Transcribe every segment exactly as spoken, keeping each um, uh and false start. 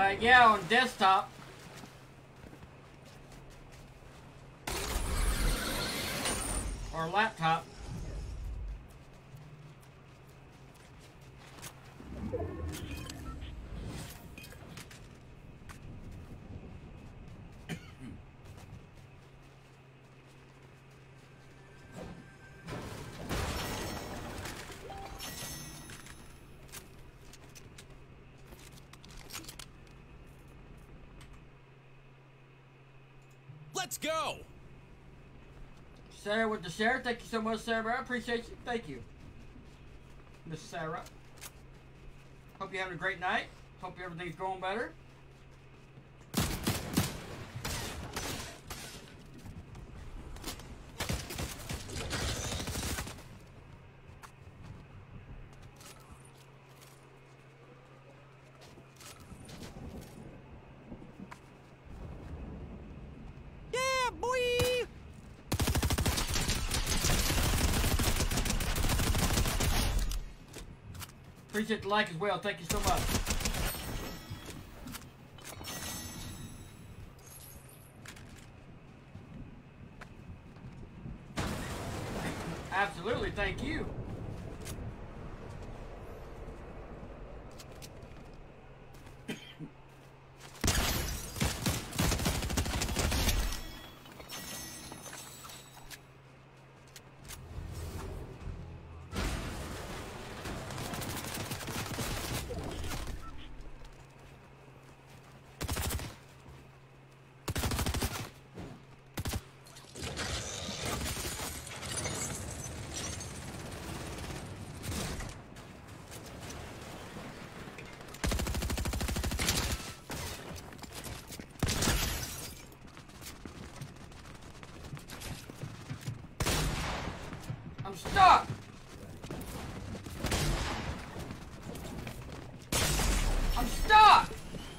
Uh, yeah, on desktop. Or laptop. Let's go! Sarah with the share. Thank you so much, Sarah. I appreciate you. Thank you, Miss Sarah. Hope you're having a great night. Hope everything's going better. Appreciate the like as well. Thank you so much. Absolutely. Thank you. I'm stuck! I'm stuck!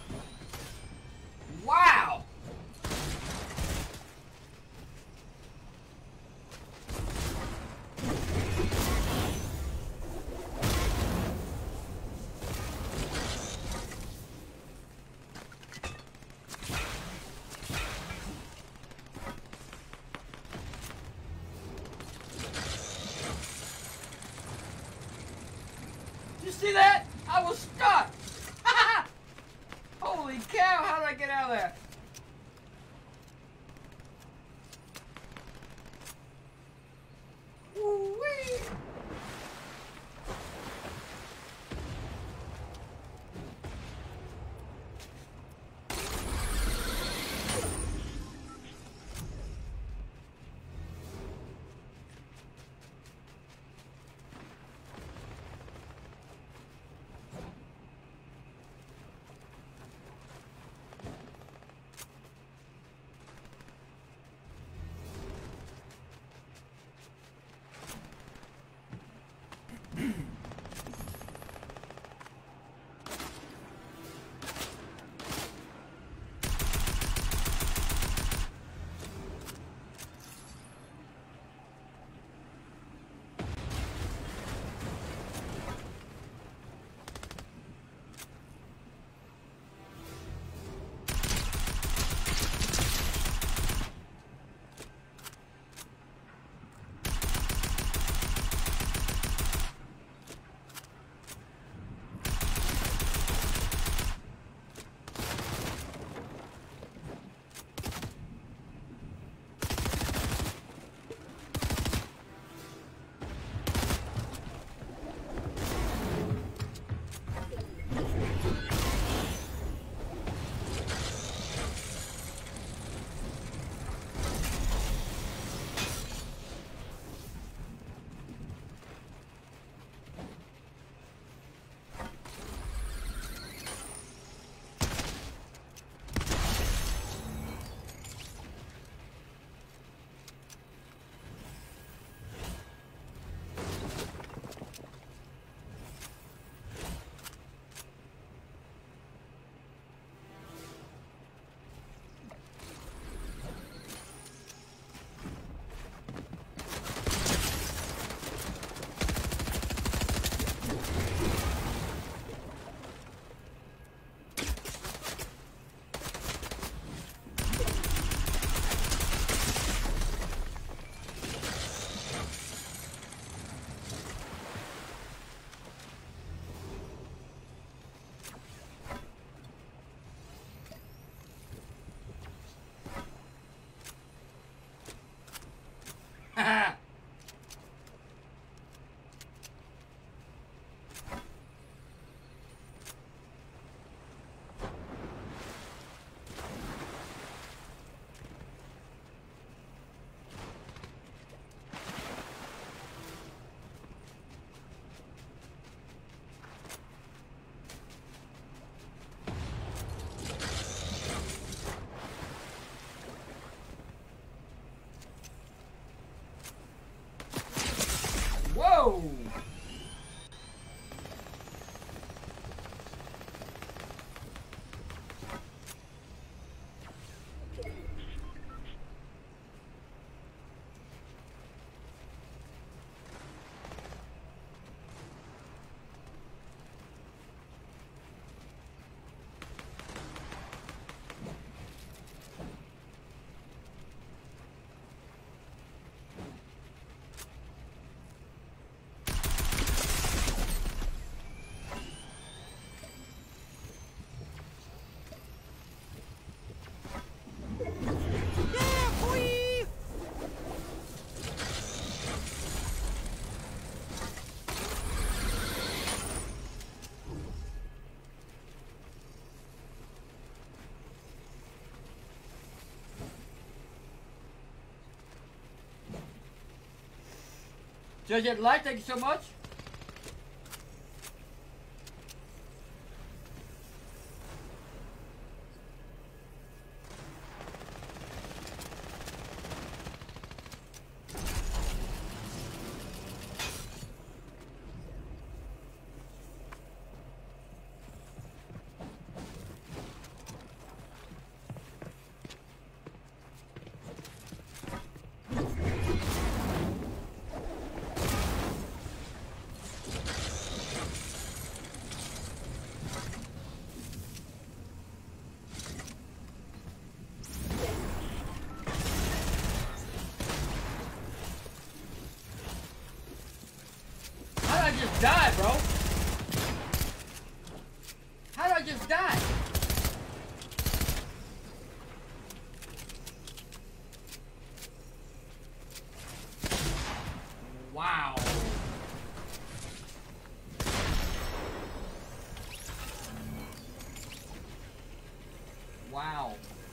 Wow! You see that? I was stuck! Holy cow, how did I get out of there? Woo-wee! Judge at Light, thank you so much. How did I just die, bro? How did I just die? Wow. Wow.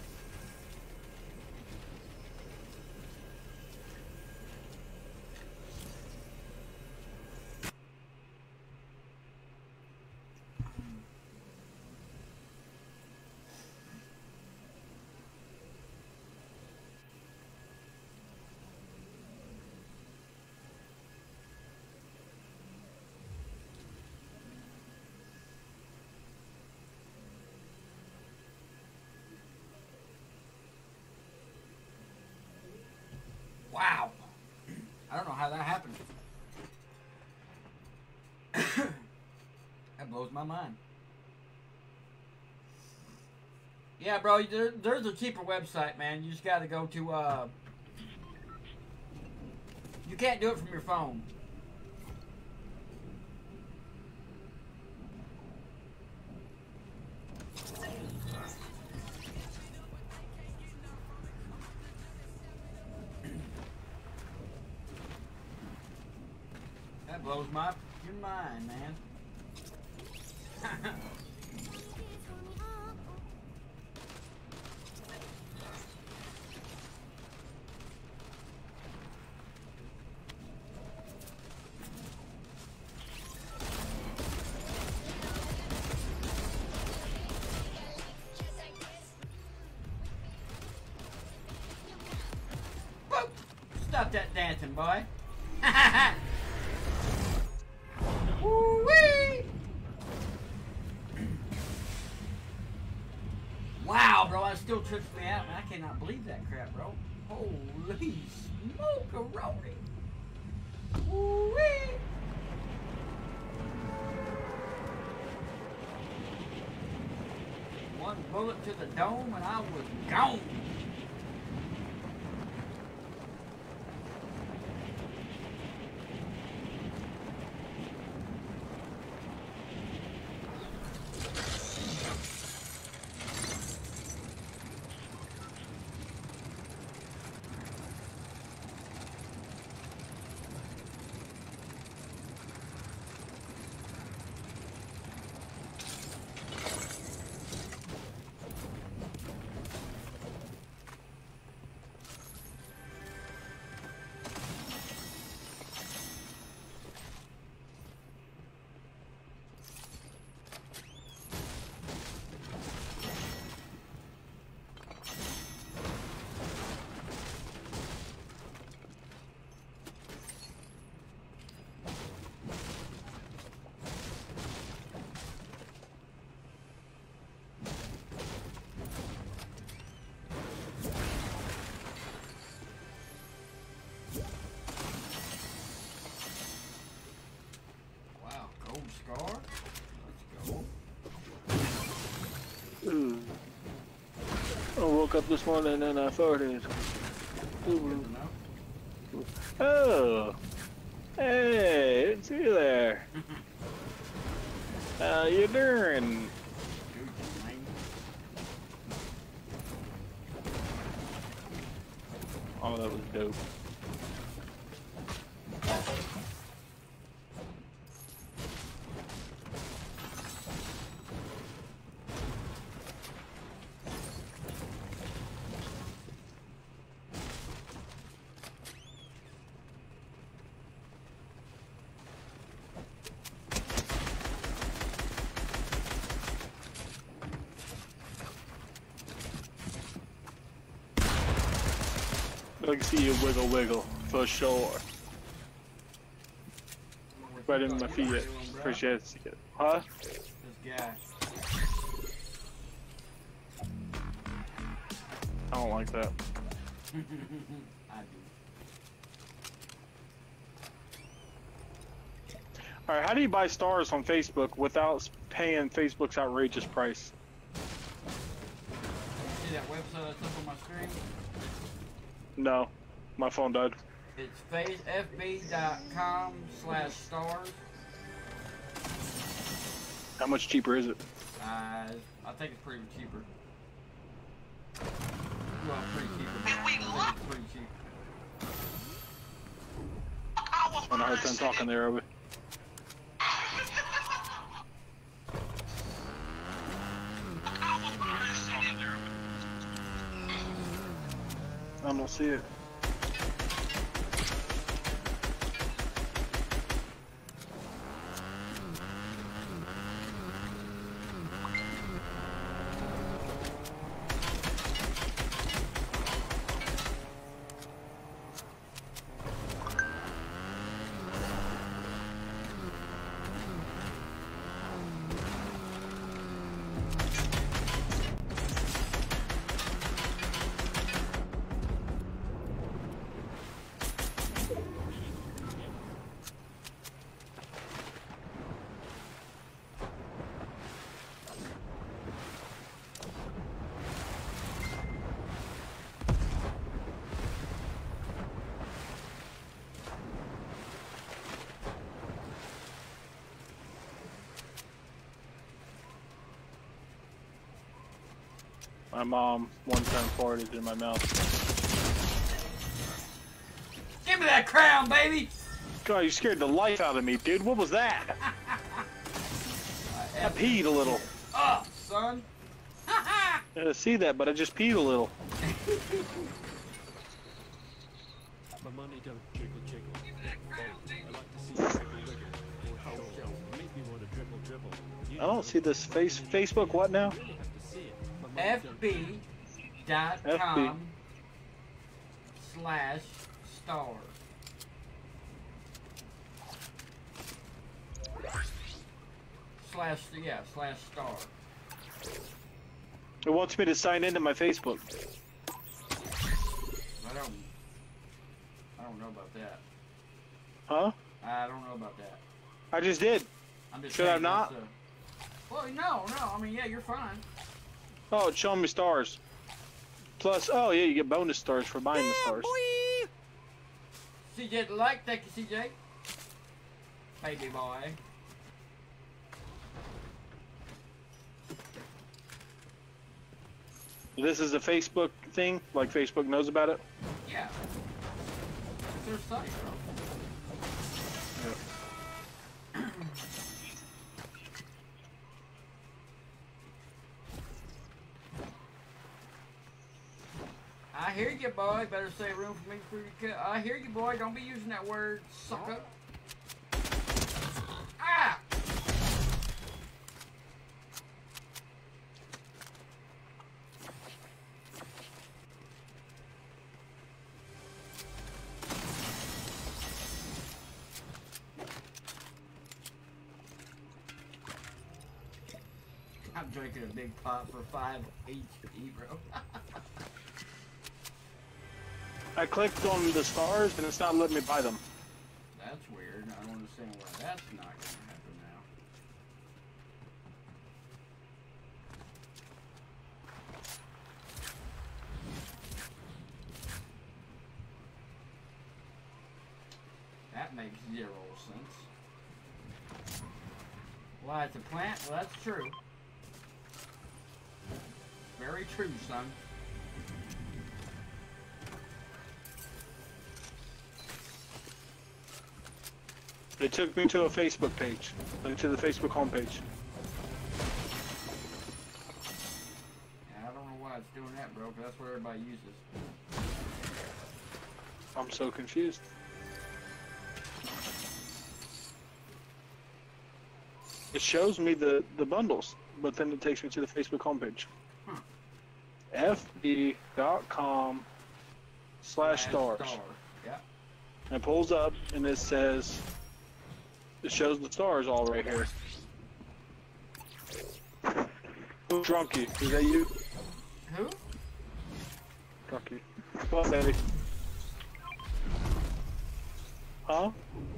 Wow. I don't know how that happened. That blows my mind. Yeah, bro, there, there's a cheaper website, man. You just got to go to, uh... you can't do it from your phone. That blows my your mind, man. Whoa. Stop that dancing, boy. Woo-wee. Wow, bro, that still trips me out, man. I cannot believe that crap, bro. Holy smoke-a-roni. Woo-wee. One bullet to the dome and I was gone. Scar. Let's go. Ooh. I woke up this morning and I farted. Ooh. Oh. Hey, didn't see you there. How you doing? Oh, that was dope. I can see you wiggle wiggle for sure. Right in my feet. Appreciate it. Huh? This guy. I don't like that. I do. Alright, how do you buy stars on Facebook without paying Facebook's outrageous price? See that website that's up on my screen? No. My phone died. It's face f b dot com slash stars. How much cheaper is it? Uh, I think it's pretty cheaper. Well, pretty cheaper. I think it's pretty cheap. I'm a hard time talking there, Obi. I don't see it. My mom one time farted in my mouth. Give me that crown, baby! God, you scared the life out of me, dude. What was that? I peed a little. Oh, son. I didn't see that, but I just peed a little. My money don't jiggle jiggle. I like to see you wiggle wiggle. Or show. Make me want to dribble dribble. You I don't see this face Facebook what now? really have to see it. My money F don't- B dot com slash stars. Slash, yeah, slash star. It wants me to sign into my Facebook. I don't, I don't know about that. Huh? I don't know about that. I just did. I'm just Should I saying not? that's a- well, no, no. I mean, yeah, you're fine. Oh, it's showing me stars. Plus, oh yeah, you get bonus stars for buying the stars. C J, like, thank you, C J. Baby boy. This is a Facebook thing, like Facebook knows about it. Yeah. It's their site, bro. I hear you, boy. Better say room for me before you cut. I hear you, boy. Don't be using that word, sucker. Ah! I'm drinking a big pot for five H P, bro. I clicked on the stars and it's not letting me buy them. That's weird. I don't understand why that's not going to happen now. That makes zero sense. Why, it's a plant? Well, that's true. Very true, son. It took me to a Facebook page, like to the Facebook homepage. Yeah, I don't know why it's doing that, bro, but that's what everybody uses. I'm so confused. It shows me the, the bundles, but then it takes me to the Facebook homepage. Huh. F B dot com slash stars. Star. Yeah. And it pulls up, and it says, it shows the stars all right here. Who Drunky? Is that you? Who? Drunky. Come on, baby. Huh?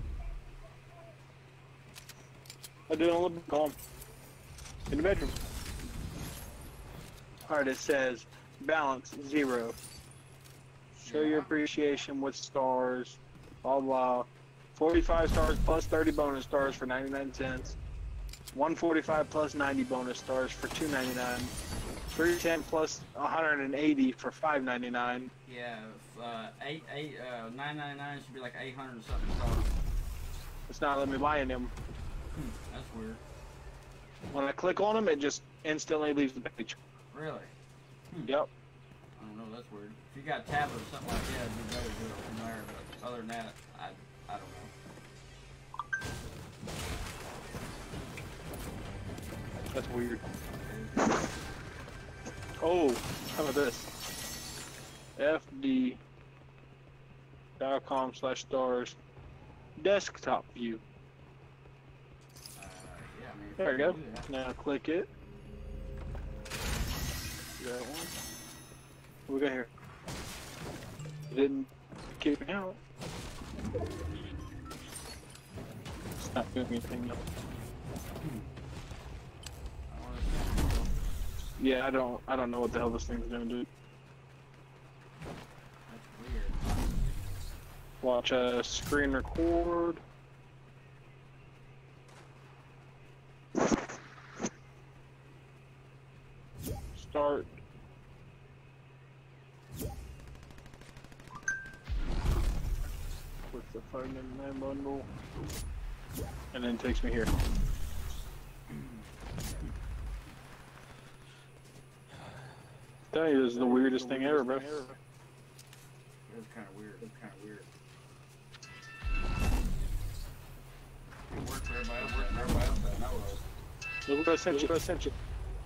I'm doing a little bit calm. In the bedroom. Alright, it says balance zero. Show your appreciation with stars. Blah blah. forty-five stars plus thirty bonus stars for ninety-nine cents. one forty-five plus ninety bonus stars for two ninety-nine. three ten plus one hundred eighty for five ninety-nine. Yeah, uh, eight, eight, uh, nine ninety-nine should be like eight hundred and something stars. It's not letting me buy any of them. Hmm, that's weird. When I click on them, it just instantly leaves the page. Really? Hmm. Yep. I don't know, that's weird. If you got a tablet or something like that, it'd be better to do it from there, but other than that, I, I don't know. That's weird. Oh, how about this? F D dot com slash stars desktop view. Uh, yeah, I mean, if There we you go. can do that. Now click it. That one. What we got here? It didn't kick me out. It's not doing anything yet. I don't understand. Yeah, I don't. I don't know what the hell this thing's gonna do. That's weird. Watch a screen record. Start. With the five ninety-nine bundle. And then it takes me here. Tell you, this is the weirdest thing ever, bro. It was kind of weird. It was kind of weird. It worked for everybody else. It worked for everybody else that I know of. Look what I sent you. Look what I sent you.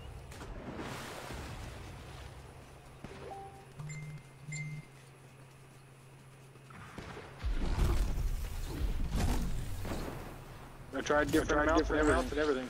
I tried different amounts and everything. everything.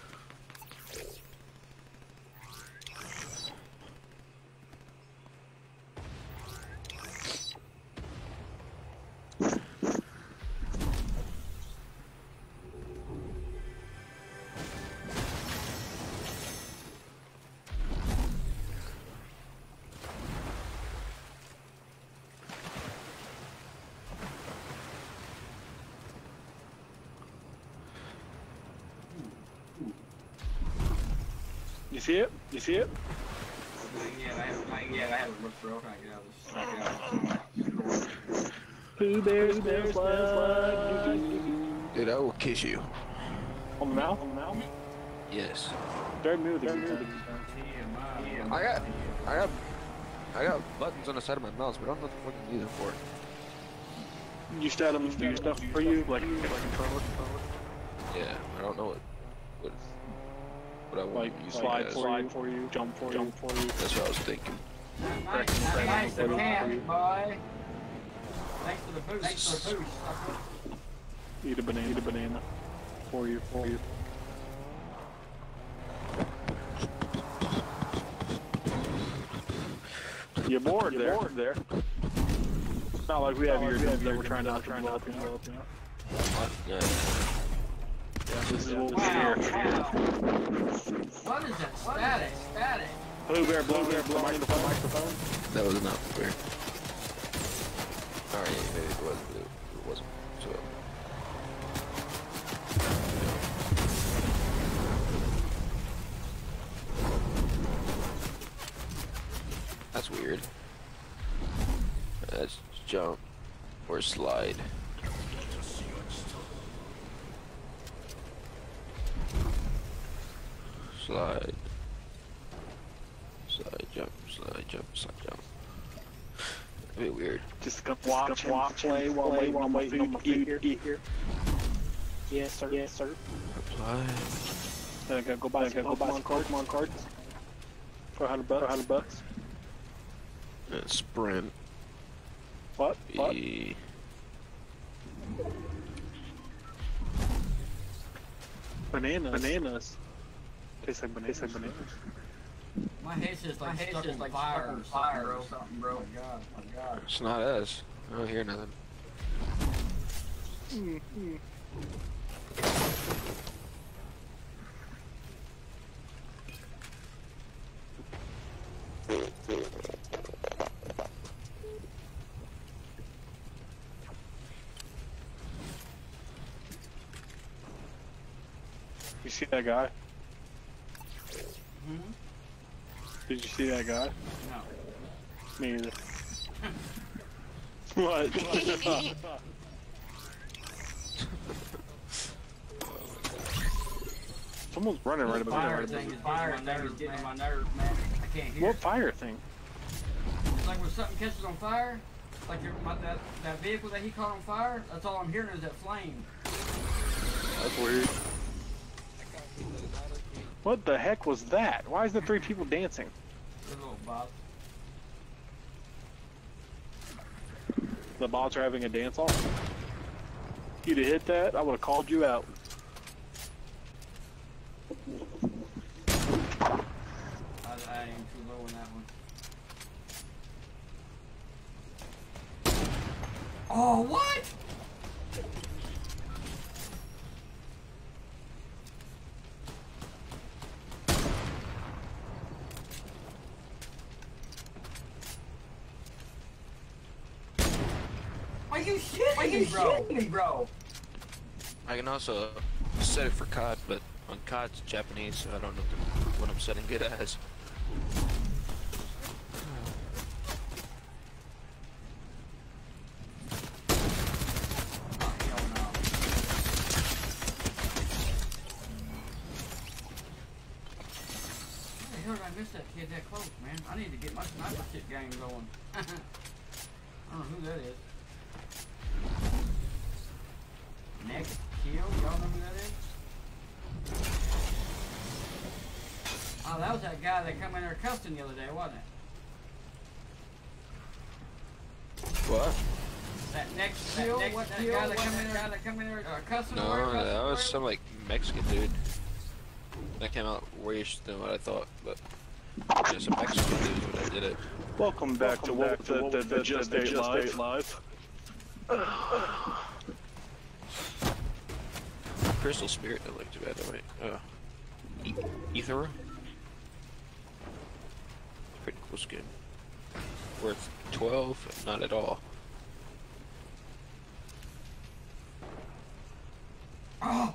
You see it? You see it? Yeah, I haven't, I, yeah, I haven't looked through. I'm trying to get out of this. Get out of this. Pooh Bear's Bear Slide. Dude, I will kiss you. On the mouth? On the mouth? Yes. Very moving. Very moving. I got, I got, I got buttons on the side of my mouse, but I don't know what to fucking use them for. You set them to do stuff for you, like like controller. Yeah, I don't know what, what, what I want Like to use. slide guys. for you, for you, jump for you, for you. That's what I was thinking. Nice, nice to camp, boy. Thanks for the boost. Thanks for the boost. Eat a banana. Eat a banana. For you, for you. You're bored there. Bored there. It's not like we have your that we're trying to trying to develop, you know. Yeah. Yeah, this is what we Wow, hear. wow. What is that static? Static. Blue Bear, Blue Bear, blowing the microphone. That was not fair. Alright, yeah, maybe it was, but it, it wasn't. So. That's weird. Let's jump or slide. Slide. Slide, jump, slide, jump, slide, jump. A bit weird. Just go watch, watch, play while waiting on my food to get here. here. Yes, sir. Yes, sir. Apply. Then I gotta go buy some Pokemon cards. Pokemon cards. For a hundred bucks. For a hundred bucks. And sprint. What? What? E- Bananas. Bananas. Tastes like bananas. Tastes like bananas. My head's just like My head's stuck just on like fire, stuck on or fire something, or bro. something, bro. Oh my god, my god. It's not us. I don't hear nothing. Mm-hmm. You see that guy? Hmm? Did you see that guy? No. Me either. What? Someone's running right about Fire there. thing is Fire getting on my thing nerves, is getting man. on my nerves, man. I can't hear. What fire thing? It's like when something catches on fire, like your, my, that, that vehicle that he caught on fire, that's all I'm hearing is that flame. That's weird. What the heck was that? Why is the three people dancing? Good little bob. The bots are having a dance off? If you'd have hit that, I would have called you out. I, I am too low in that one. Oh, what? Are you shitting Are you me, bro? shitting me, bro? I can also set it for C O D, but on C O D's Japanese, so I don't know what I'm setting it as. Oh, hell no. How the hell did I miss that kid that close, man? I need to get my sniper shit game going. I don't know who that is. Next kill, y'all know who that is? Oh, that was that guy that come in there cussing the other day, wasn't it? What? That next kill, next what that kill, guy that what come in that there, that come in there uh, cussing or No, whatever, cussing that or was whatever? some like Mexican dude. That came out worse than what I thought, but yeah, some Mexican dude is what I did it. Welcome back to Wolf the, the, the Just Ate Live. Live. Crystal Spirit don't look too bad though, right? Oh. E Ether? Pretty cool skin. Worth twelve? Not at all. Oh!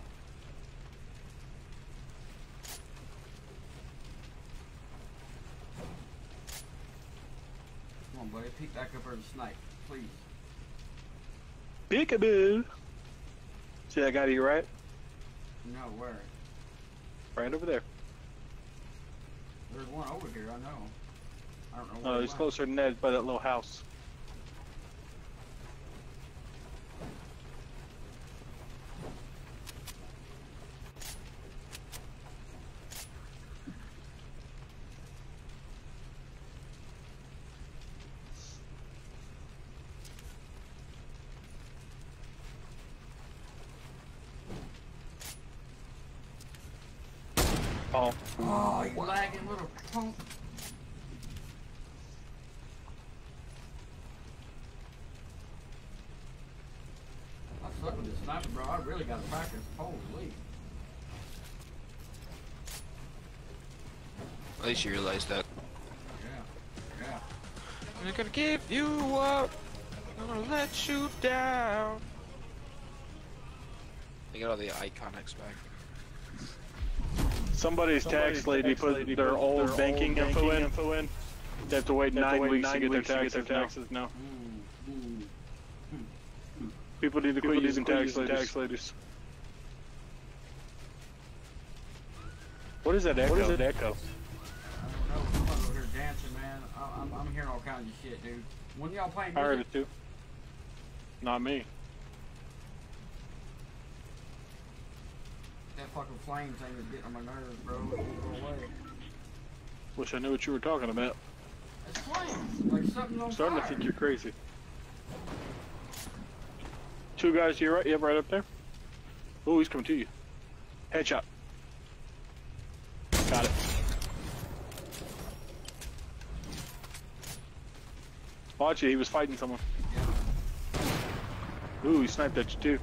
Come on, buddy, peek back up there and snipe, please. Peekaboo. See that guy to your right? No, where? Right over there. There's one over here, I know. I don't know where No, he he's went. closer than that by that little house. Oh. Oh, you lagging little punk. I suck with this sniper, bro. I really gotta practice. Holy. At least you realize that. Yeah. Yeah. I'm not gonna give you up. I'm gonna let you down. They got all the iconics back. Somebody's, Somebody's tax lady tax put lady their put old their banking, old info, banking in. info in. They have to wait, nine, to wait weeks nine to get their taxes, get their taxes now. Mm, mm, mm. People need to People quit need using to quit tax, using ladies. tax ladies. What is that echo? What is that echo? I don't know. Somebody over here dancing, man. I, I'm, I'm hearing all kinds of shit, dude. When y'all playing I heard music? it too. Not me. That fucking flame thing is getting on my nerves, bro. It won't go away. Wish I knew what you were talking about. It's flames. Like something on I'm starting fire. to think you're crazy. Two guys to your right. Yep, right up there. Oh, he's coming to you. Headshot. Got it. Watch it. He was fighting someone. Yeah. Ooh, he sniped at you too.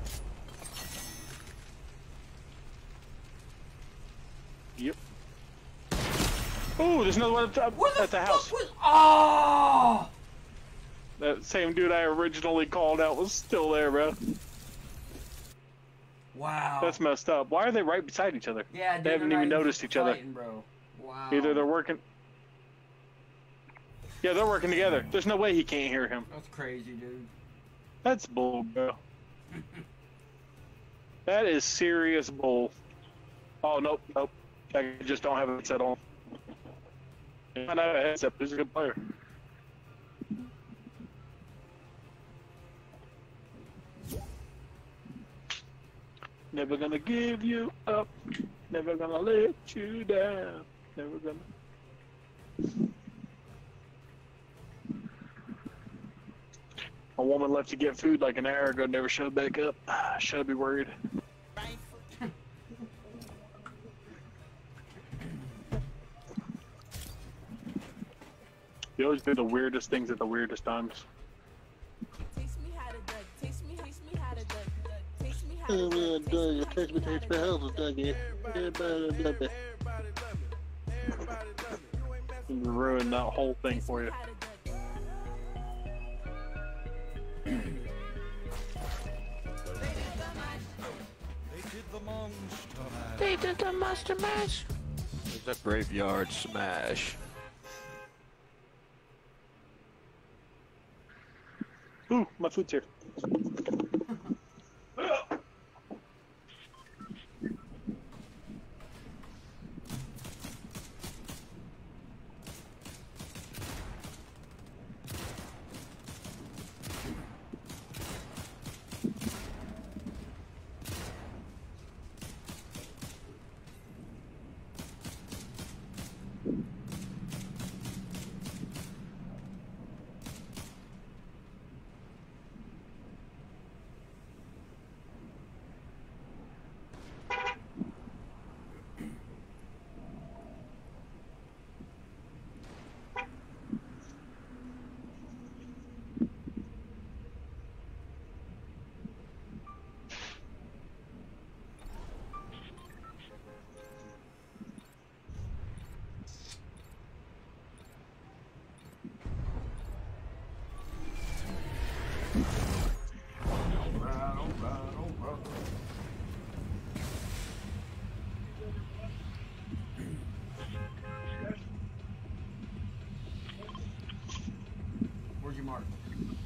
Yep. Oh, there's another one at the, What the at the fuck house. was? Oh! That same dude I originally called out was still there, bro. Wow. That's messed up. Why are they right beside each other? Yeah, dude, They haven't they're even not noticed each other. fighting, bro. Wow. Either they're working. Yeah, they're working together. There's no way he can't hear him. That's crazy, dude. That's That's bull, bro. That is serious bull. Oh, nope, nope. I just don't have a headset on. I don't have a headset, but he's a good player. Never gonna give you up. Never gonna let you down. Never gonna. A woman left to get food like an hour ago, never showed back up. Should I be worried? You always do the weirdest things at the weirdest times. Taste me how to duck. Taste me, taste me how to duck. duck. Taste me how Oh, to man, duck. dog, you text me, text me, how's it, Dougie? Everybody love it. You ruined that whole thing Taste for me you. how to duck. They did the monster mash. There's a graveyard smash. Ooh, my food's here. Where'd you mark?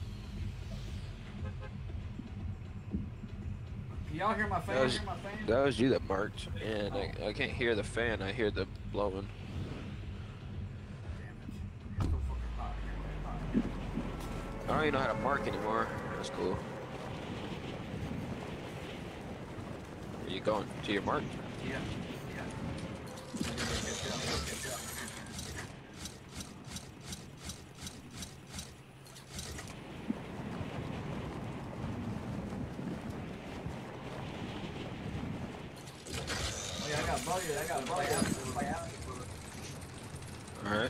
Can y'all hear my fan? That was, Hear my fan? that was you that marked, and I, I can't hear the fan, I hear the blowing. Damn it. It's so fucking hot here. I don't even know how to mark anymore. That's cool. Where you going? To your mark? Yeah. Yeah. Oh, yeah, I got buddy. I got buddy. Play out. Alright.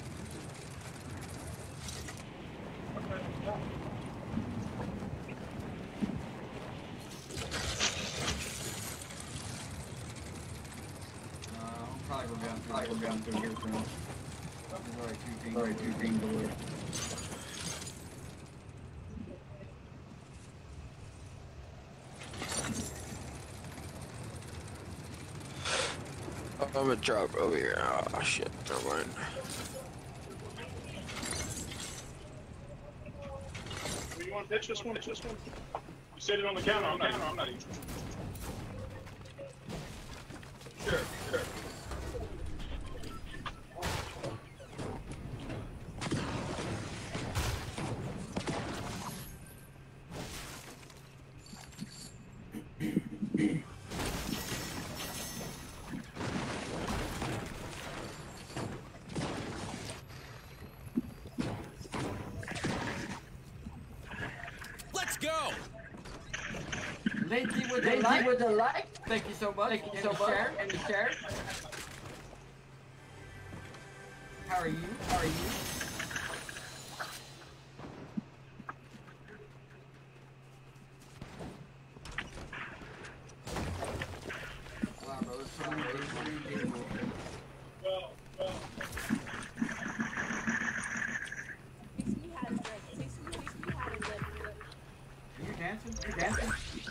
Uh, I'm probably go down through, probably go down through here for now. There's already two things, already two things away. I'm gonna drop over here. Oh shit, never mind. You want to pitch this one? Pitch this one. You set it on the counter. I'm not. I'm not eating. Sure. Sure. Let's go! Lindsay with the like. with the like. Thank you so much. Thank you and so much. Share and the share. How are you? How are you? Wow, bro, it's so many days, so many days. Well, well. Teach me how to duck. Teach me, teach me how to duck. Are you dancing? Are you dancing?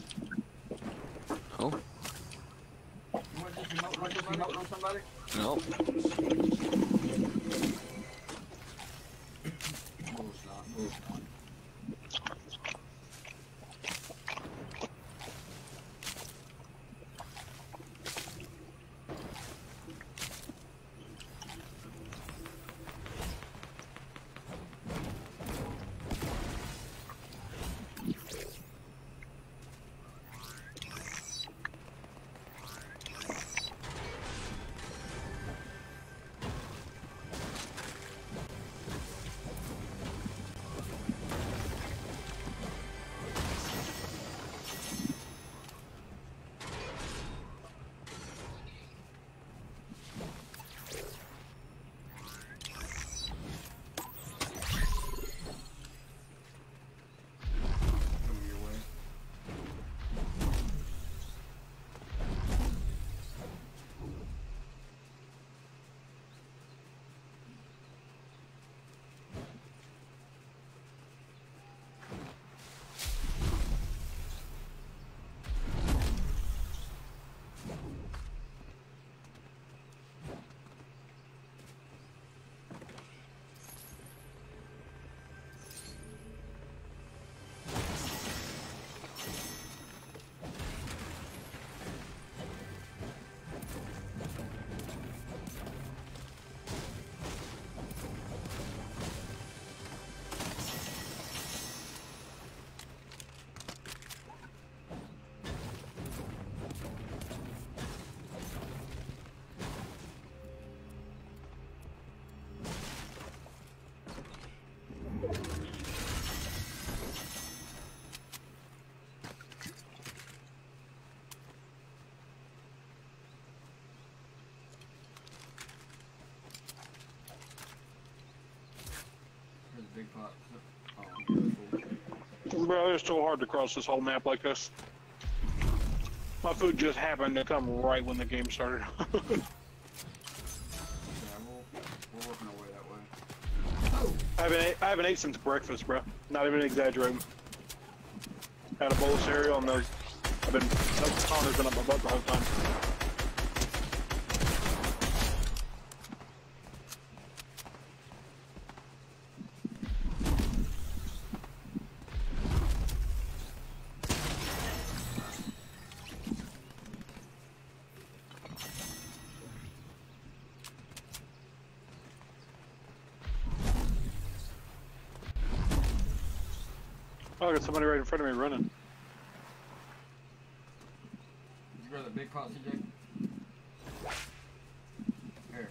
Oh, You want this remote? Want this remote on somebody? no. Here's a big pot. Oh, Bro, it's so hard to cross this whole map like this. My food just happened to come right when the game started. yeah, we'll, we're working our way that way. I haven't ate, I haven't ate since breakfast, bro. Not even exaggerating. Had a bowl of cereal and those. I've been that Connor's been up my butt the whole time. Oh, I got somebody right in front of me running. Did you grab the big pot, C J? Here.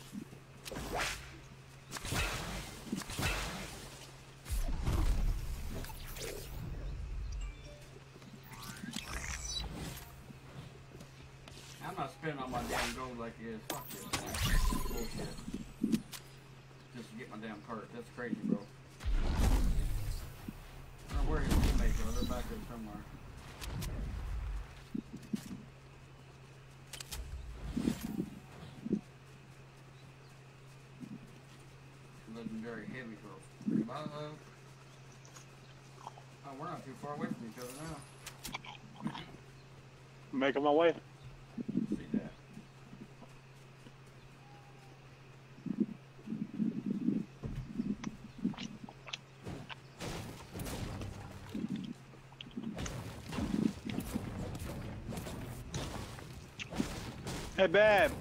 I'm not spending all my damn gold like it is. Fuck this, man. Bullshit. Just to get my damn cart. That's crazy, bro. I don't know where his teammates are. They're back there somewhere. Legendary heavy growth. Hello. Oh, we're not too far away from each other now. Making my way. See that. Hey, babe.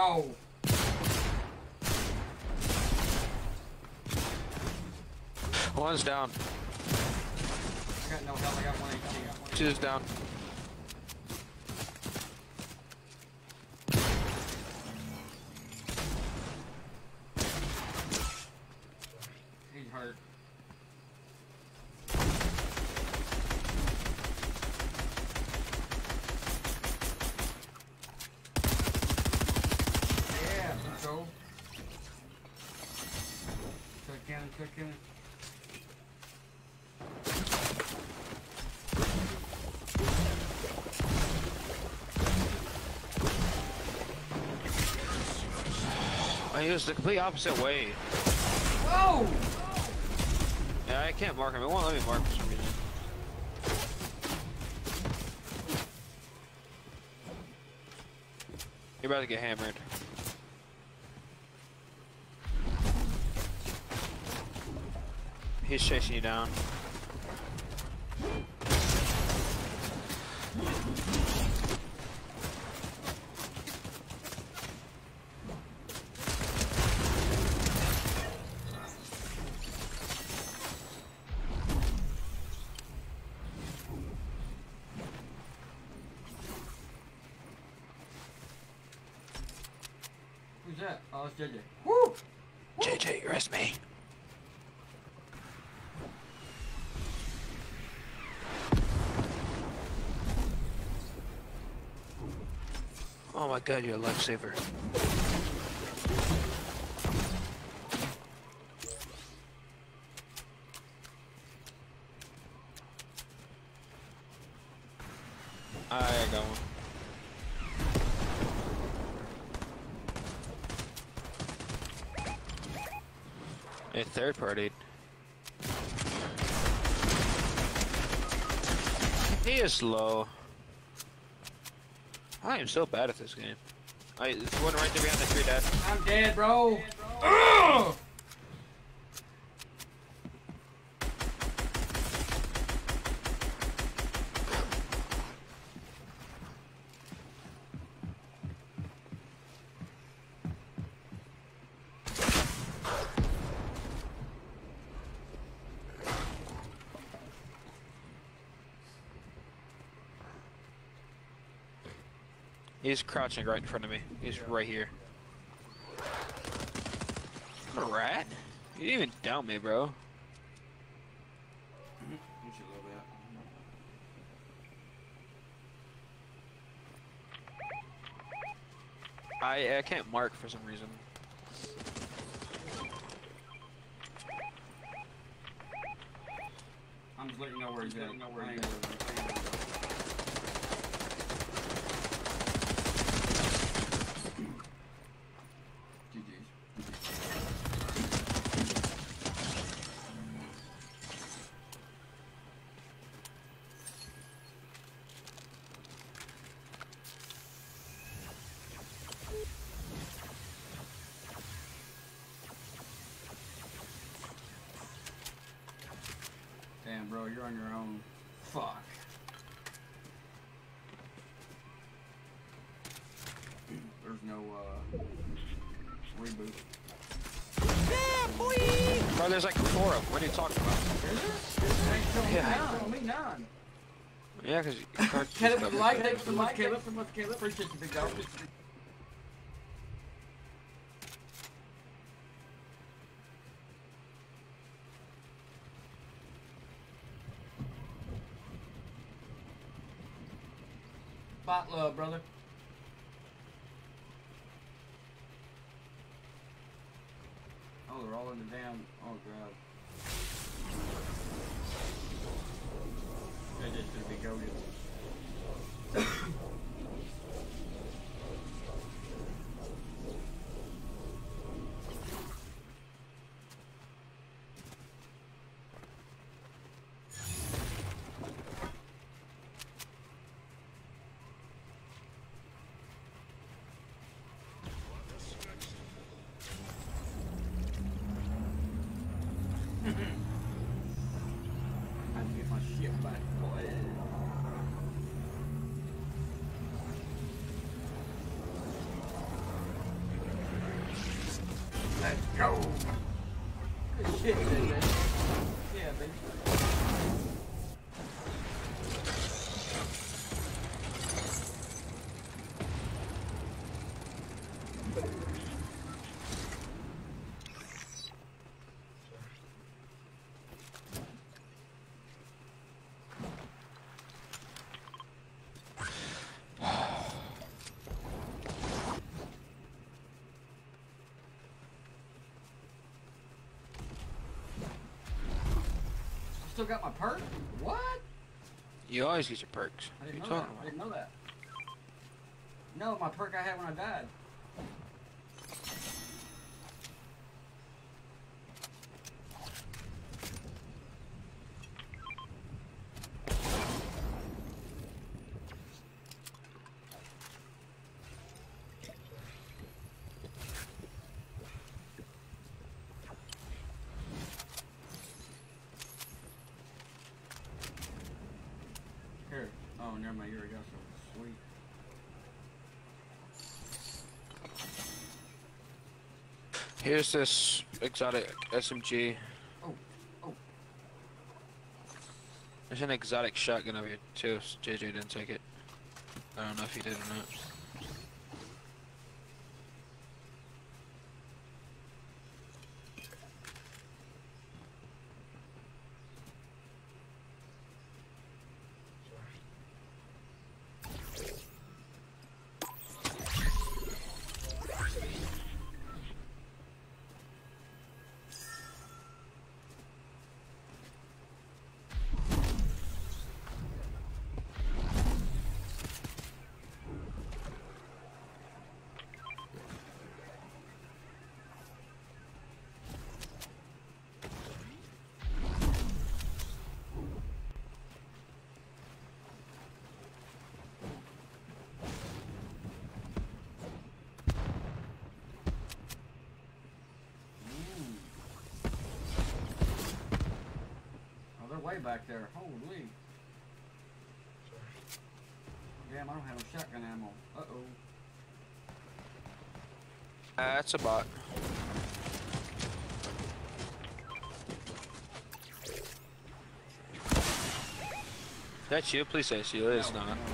No. One's down. I got no health. I got one H P. Two's down. He's hurt. Yeah, let's go. Check cannon, check cannon. He was the complete opposite way. Whoa! Yeah, I can't mark him. It won't let me mark for some reason. You're about to get hammered. He's chasing you down. Who's that? Oh, it's J J. Woo! J J, arrest me. Oh my god, you're a lifesaver. I got one. A third party. He is low. I am so bad at this game. I, there's one right there behind the tree, Dad. I'm dead, bro. Ugh! He's crouching right in front of me. He's right here. I'm a rat? You didn't even down me, bro. You should love that. I I can't mark for some reason. I'm just letting you know where he's at. I ain't worried. I ain't worried. G G's. Damn, bro, you're on your own. Fuck. There's no, uh, reboot. Bro, there's like four of them. What are you talking about? Yeah. No, me none. Yeah, because Caleb, would you like that so much, Caleb? So much, Caleb. Appreciate you, big dog. Spot love, brother. Oh, they're all in the damn. Oh, God. That just should be goaded. I have to get my shit back, boy. Let's go. Good shit, baby. Yeah, baby. Still got my perk? What? You always get your perks. I didn't What know you that. talking I didn't know that. No, my perk I had when I died. Here. Oh, never mind. You already got some. Sweet. Here's this exotic S M G. Oh, oh. There's an exotic shotgun over here too. So J J didn't take it. I don't know if he did or not. Way back there. Holy. Damn, I don't have no shotgun ammo. Uh-oh. Uh, that's a bot. That's you? Please say it's you. It's No, not. no, no.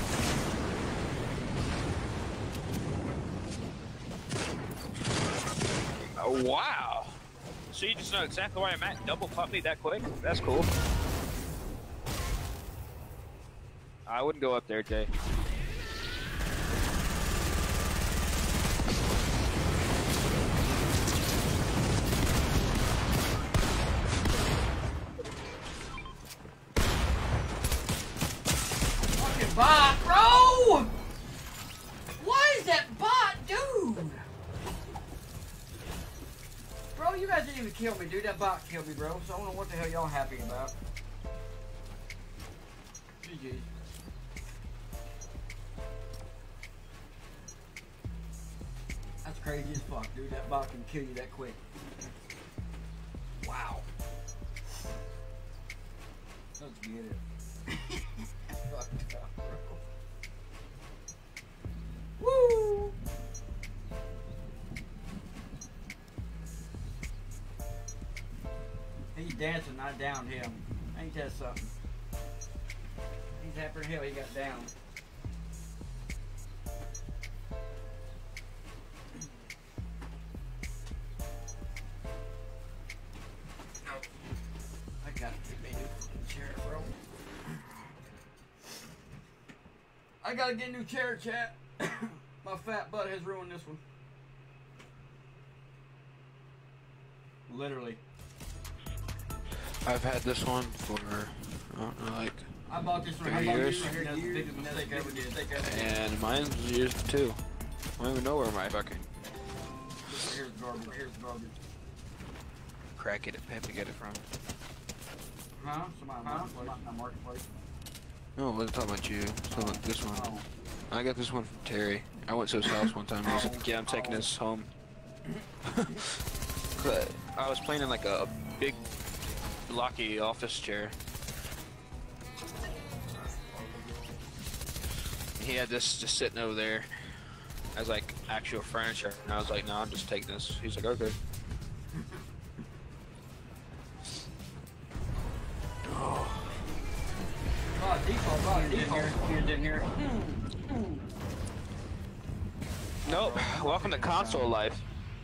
Oh, wow. So you just know exactly where I'm at. Double pop me that quick? That's cool. I wouldn't go up there, Jay. Fucking bot, bro! Why is that bot, dude? Bro, you guys didn't even kill me, dude. That bot killed me, bro. So I don't know what the hell y'all happy about. G G. That's crazy as fuck, dude. That bot can kill you that quick. Wow. Let's get it. Fucked up, bro. Woo! He's dancing, I downed him. Ain't that something? He's happy as hell he got down. I gotta get me a new fucking chair, bro. I gotta get a new chair, chat. My fat butt has ruined this one. Literally. I've had this one for, I don't know, like, I bought this one Three right years. here. That's the biggest mistake I ever did. and mine's years too. I don't even know where my fucking Here's garbage. Here's garbage. crack it at Pep to get it from. Huh? Somebody on marketplace. Not marketplace. No, I wasn't talking about you. I was talking about this one. Oh. I got this one from Terry. I went to his house one time. He was like, yeah, I'm taking this home. But I was playing in like a big blocky office chair. He had this just sitting over there. as like actual furniture, and I was like, no, I'm just taking this. He's like, okay. Oh, default, oh, default. Here's in here. Nope. Welcome to console life.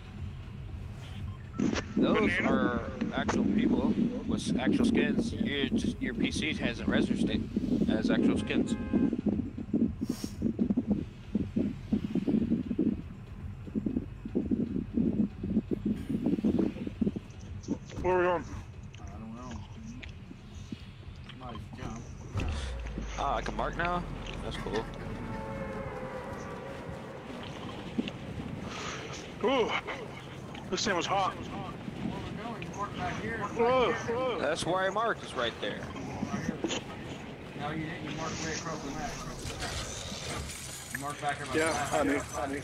Those are actual people with actual skins. Your just your P C hasn't registered as actual skins. Where are we going? I don't know. Somebody's jump. Ah, I can mark now? That's cool. Ooh, this thing was hot. Where we going? You mark back here. Whoa, whoa. That's where I marked, is right there. No, you didn't. You marked way across the map. You marked back across Yeah, the map. honey, honey.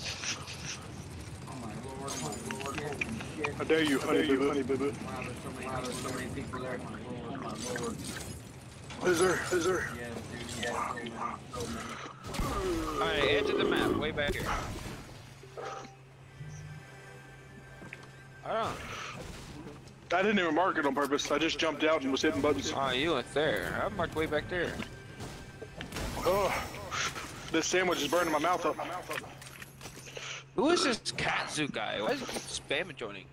Oh my lord, my lord. Shit, shit. I dare you, honey, boo, honey, boo, boo. Wow, there's so many, wow, there's so many people there. My lord, my lord. Is there? Is there? Yes, dude, yes, so many, so many. Alright, edge of the map, way back here. I don't. I didn't even mark it on purpose. I just jumped out and was hitting buttons. Oh, you went there. I marked way back there. Oh, this sandwich is burning my mouth up. Who is this Katsu guy? Why is he spamming joining?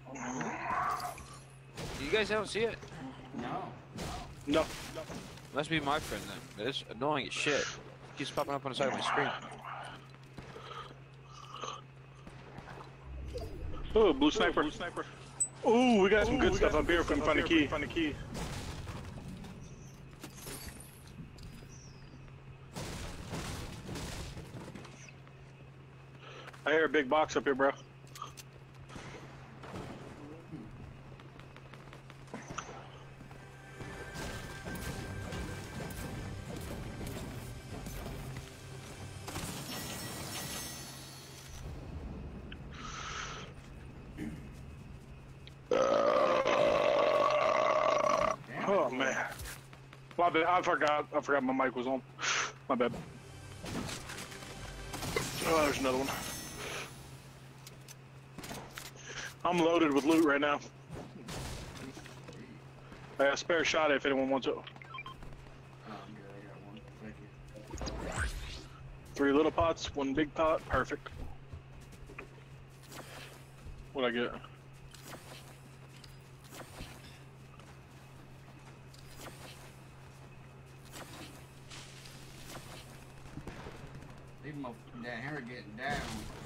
You guys don't see it? No. No. Must be my friend then. It's annoying as shit. Keeps popping up on the side of my screen. Oh, blue sniper. Blue sniper. Ooh, we got some good stuff up here. Couldn't find a key. Find a key. I hear a big box up here, bro. Oh man, my bad. I forgot. I forgot my mic was on. My bad. Oh, there's another one. I'm loaded with loot right now. I got a spare shot if anyone wants it. Oh, I'm good. I got one. Thank you. Three little pots, one big pot. Perfect. What'd I get? Even my down here getting down.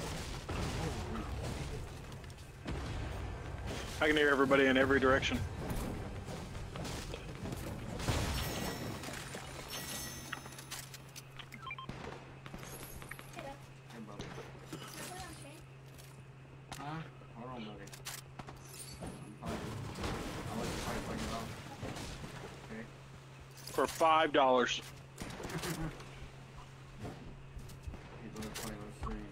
I can hear everybody in every direction. Hey, buddy. Huh? Hold on, buddy. I'm probably, I'll let you fight it off. Okay. For five dollars. People are playing on stream.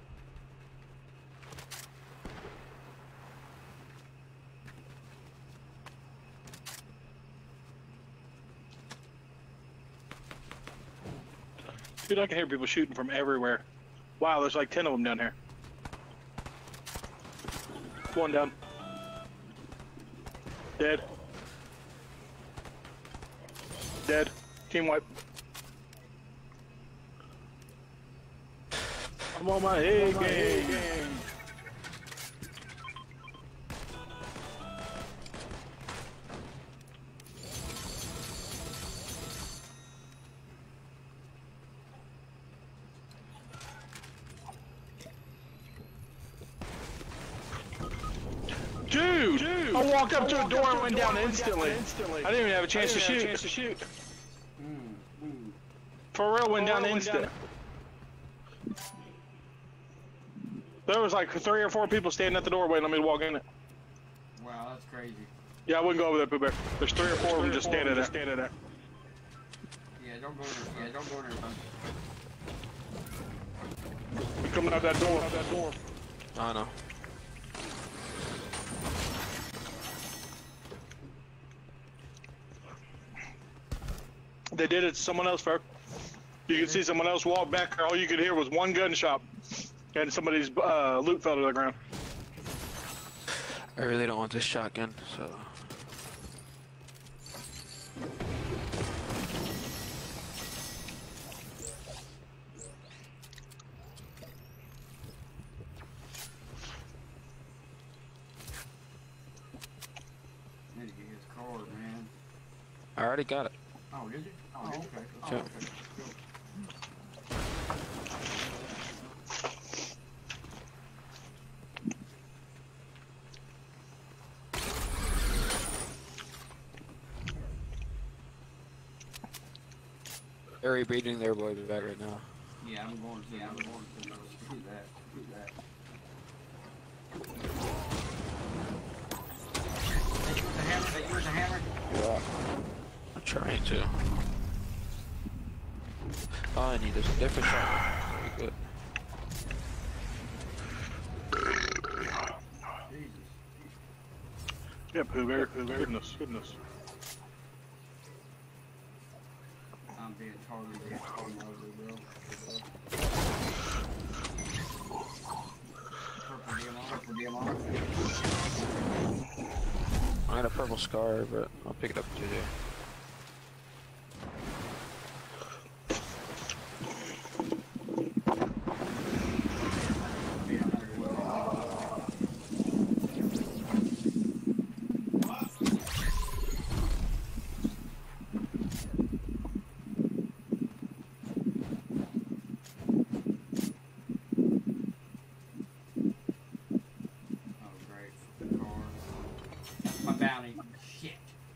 Dude, I can hear people shooting from everywhere. Wow, there's like ten of them down here. One down. Dead. Dead. Team wipe. I'm on my A game. Dude, Dude, I walked up to a door and went down instantly. instantly. I didn't even have a chance to shoot. Chance to shoot. Mm, mm. For real, went down instant. There was like three or four people standing at the door waiting on me to walk in it. Wow, that's crazy. Yeah, I wouldn't go over there, Pooh Bear. There's three or four of them just standing there. Standing there. Yeah, don't go there. Yeah, don't go there, son. We're coming out that door. Out that door. I know. They did it to someone else, Fer. You could see someone else walk back there. All you could hear was one gunshot. And somebody's uh, loot fell to the ground. I really don't want this shotgun, so. Need to get his card, man. I already got it. Oh, did you? Oh, okay. Oh, Sure. okay. Cool. They're rebreeding their boy back right now. Yeah, I'm going to. I'm going to. Screw that. Screw that. They use the hammer. They use the hammer. Yeah. I'm trying to. All I need is a different shotgun. That'd be good. Jesus. Yeah, Pooh Bear. Pooh Bear. Goodness, goodness. I'm being totally being totally ugly, bro. Purple D M R. Purple D M R. I got a purple scar, but I'll pick it up today. My bounty. Shit.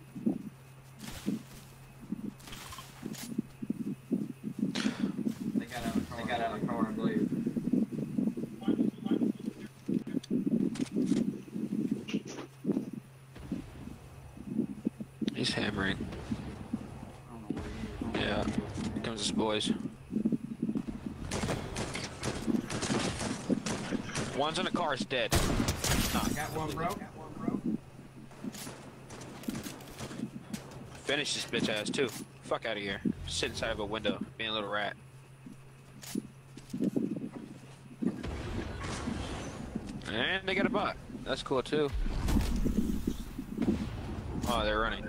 They got out of the car. They got out of the car, I believe. He's hammering. I don't know where he is. Yeah. Here comes his boys. One's in the car, is dead. Got one, bro. Got one, bro. Finish this bitch ass too. Fuck out of here. Sit inside of a window, being a little rat. And they got a bot. That's cool too. Oh, they're running.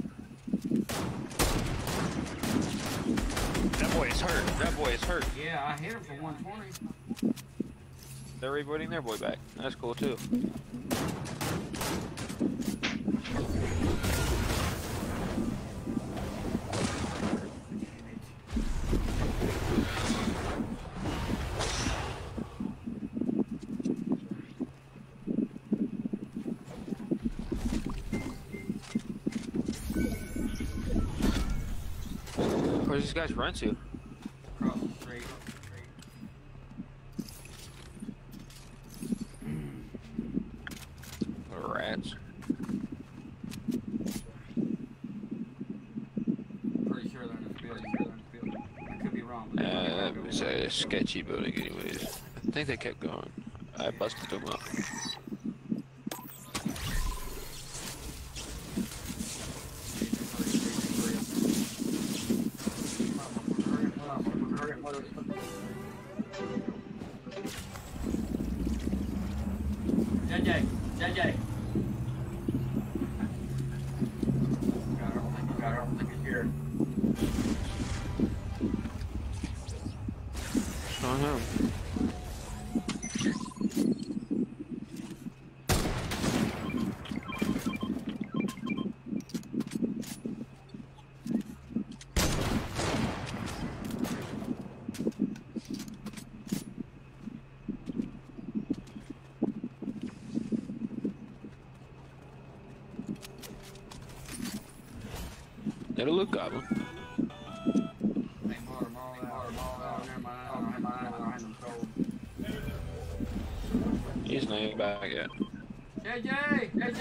That boy is hurt. That boy is hurt. Yeah, I hit him for one twenty. They're rebooting their boy back. That's cool too. Where's these guys run to? Across the street. Little rats. Pretty sure they're in this building. They're in this building. I could be wrong. But Uh, that was a sketchy building anyways. I think they kept going. I busted them up. J J, J J. God, I don't think, God, I don't think he's here. I don't know. It'll look goblin. They bought them all out. All out. Never mind. I don't have my eyes. I don't have them sold. He's not even back yet. J J, J J.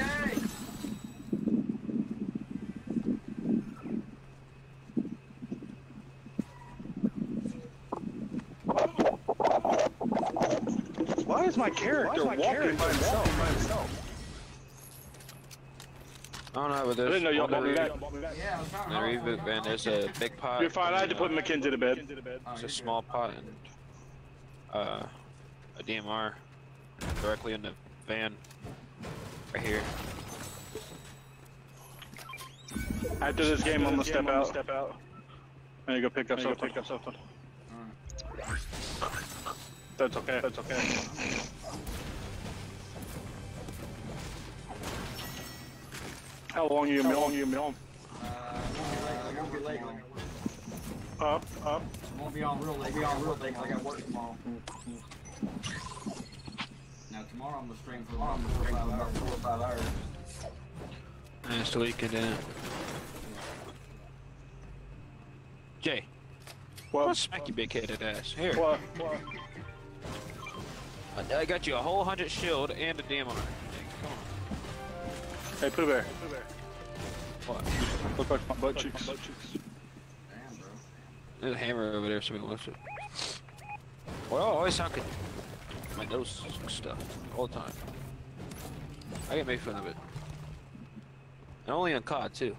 Why is my character Why is my walking character by himself? I don't know, but I there's didn't know y'all on the bought me re- back. Yeah, I was trying on to the reboot van. There's a big pot. You're fine. I had to put and, uh, Mackenzie to bed. Oh, There's you're a small pot and uh, a D M R directly in the van. Right here. After this game, I'm gonna step out. Step out. I need to go pick up something. Pick up something. That's okay. That's okay. How long you? How long you been on? Uh, I won't be late. I won't be late. Up, up. I won't be on real late. Be on real late. I got work tomorrow. Now tomorrow I'm gonna stream for about four or five hours. Four or five hours. Nice weekend in it. Jay. What? I'll smack you big headed ass. Here. What? What? I- I got you a whole hundred shield and a D M R. Come on. Hey, Pooh Bear. Pooh Bear. What? Look like my butt cheeks. Butt cheeks. Damn, bro. There's a hammer over there, so we can lift it. Well, I always sound good. My nose stuff all the time. I get made fun of it. And only on C O D too.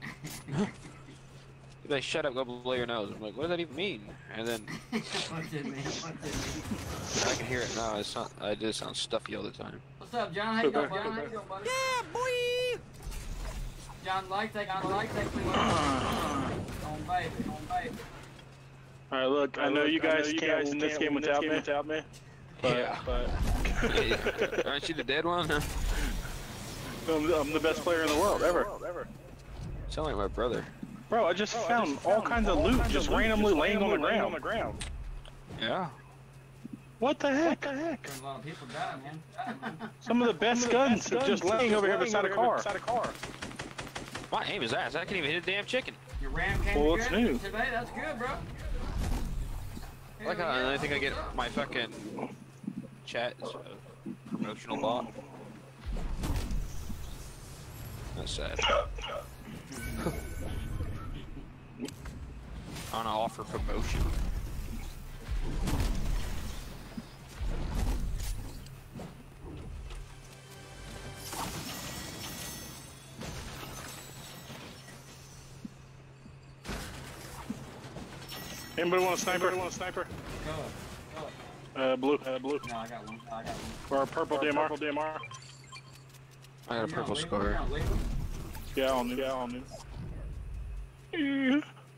They shut up, go below your nose. I'm like, what does that even mean? And then What did me? What did me? I can hear it now. It's not. I just sound stuffy all the time. What's up, John? How you doing, John? How you doing, buddy? Yeah, boy. John, like that. John, like that. Please. On baby. On baby. All right, look. I know you guys can't win this game without me. Without me. But, Yeah. But Yeah. Aren't you the dead one? Huh? I'm, I'm the best player in the world ever. Ever. Sound like my brother. Bro, I just found all kinds of loot just randomly laying on the ground. On the ground. Yeah. What the heck? What the heck? A lot of people die, man. Some of the best guns are just laying over here beside a car. My aim is ass. I can't even hit a damn chicken. Your RAM came Well, good it's new. today. That's good, bro. Like how Hell yeah. I think I get my fucking chat is a promotional bot. That's sad. On an offer promotion. Anybody want a sniper? Anybody want a sniper? Go. Go. Uh, blue. Uh, blue. No, I got one. I got one. Or a purple D M R. Purple D M R. I got a You purple gonna leave scar. him? You gonna leave him? Yeah, I'll new. Yeah, I'll new. Yeah.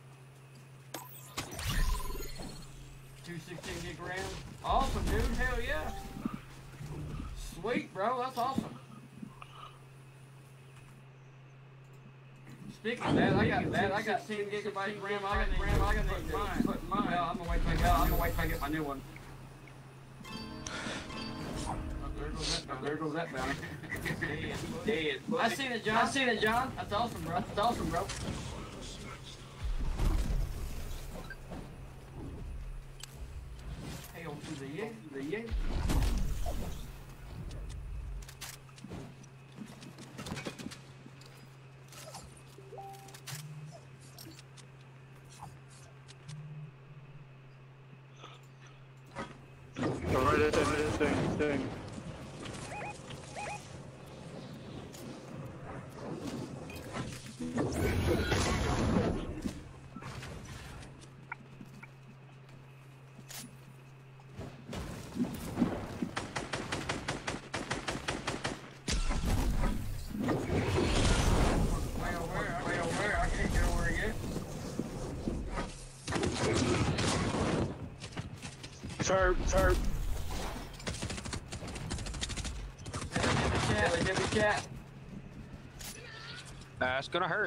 two sixteen gig RAM. Awesome, dude. Hell yeah. Sweet, bro. That's awesome. Speaking of that, I got that. I got ten gigabyte RAM. I got RAM. I got put mine. Put mine. Well, I'm gonna wait till I get. I'm gonna wait till I get my new one. Oh, there goes that. There goes that bounty. Dead. Dead. I seen it, John. I seen it, John. That's awesome, bro. That's awesome, bro. Hail to the yeah, the yeah. Alright, this thing, this thing. Way over there. Way over there. I can't get over here. Turp, turp. Chat, give me chat. That's gonna hurt.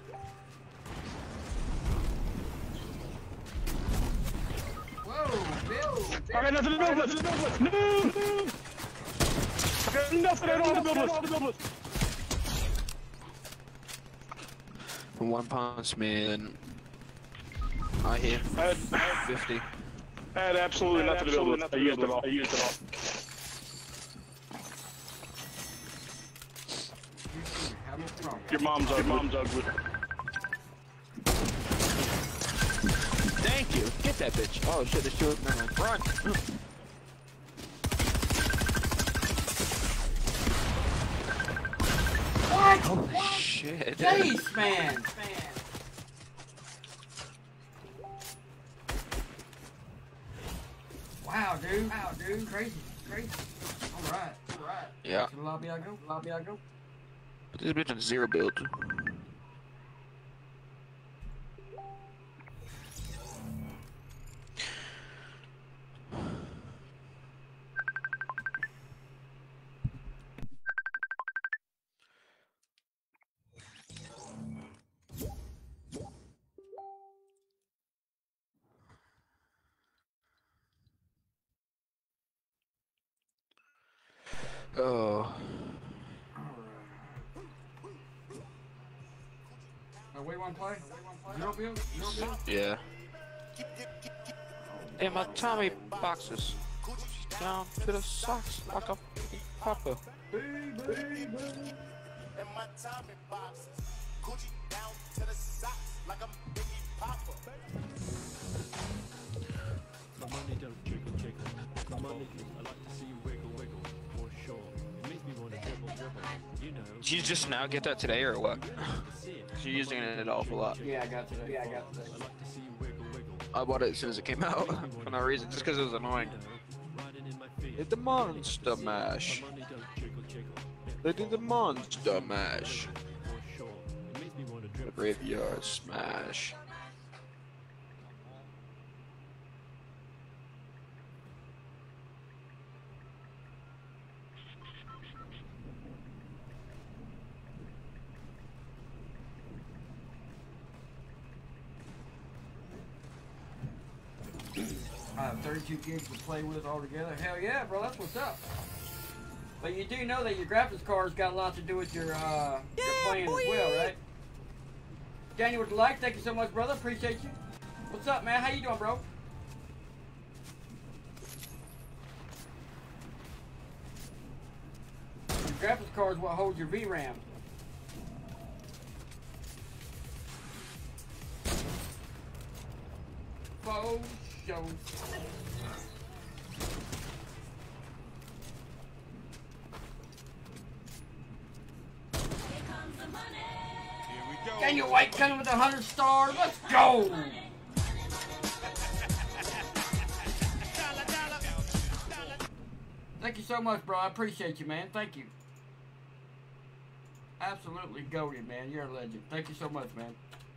Whoa, Bill. I got nothing to build with. No, no. I got nothing at all to build with. One punch man. I hit I had, fifty. I had absolutely I had nothing absolutely to build with. I used it all. I used it all. Have no problem. Your mom's ugly. Your mom's ugly. Thank you. Get that bitch. Oh shit, the shield. No, no. Run. What? Holy shit. Jeez, man. Wow, dude. Wow, dude. Crazy. Crazy. All right. All right. Yeah. To the lobby I go. Lobby I go. But this bitch in zero build. Oh. Uh, we want to play? Zero build? Zero build? Yeah. And my Tommy boxes down to the socks like a fucking papa. And my Tommy boxes, Gucci down to the socks like I'm Biggie Papa. My money don't jiggle jiggle. My money, I like to see you wiggle wiggle. For sure. It makes me want to dribble dribble. You know. Did you just now get that today or what? She's using it an awful lot. Yeah, I got today. Yeah, I got today. I like to see you wiggle wiggle. I bought it as soon as it came out for no reason, just because it was annoying. Riding in my feet. Hit the monster mash. My money don't jiggle jiggle. They did the monster mash. For sure. It makes me want to The dribble. graveyard smash. I have thirty-two gigs to play with altogether. Hell yeah, bro, that's what's up. But you do know that your graphics card's got a lot to do with your uh your playing as well, right? Daniel with the like, thank you so much, brother. Appreciate you. What's up, man? How you doing, bro? Your graphics card is what holds your V RAM. Faux show. Daniel White coming with a hundred stars. Let's go. Thank you so much, bro. I appreciate you, man. Thank you. Absolutely goated, man. You're a legend. Thank you so much, man.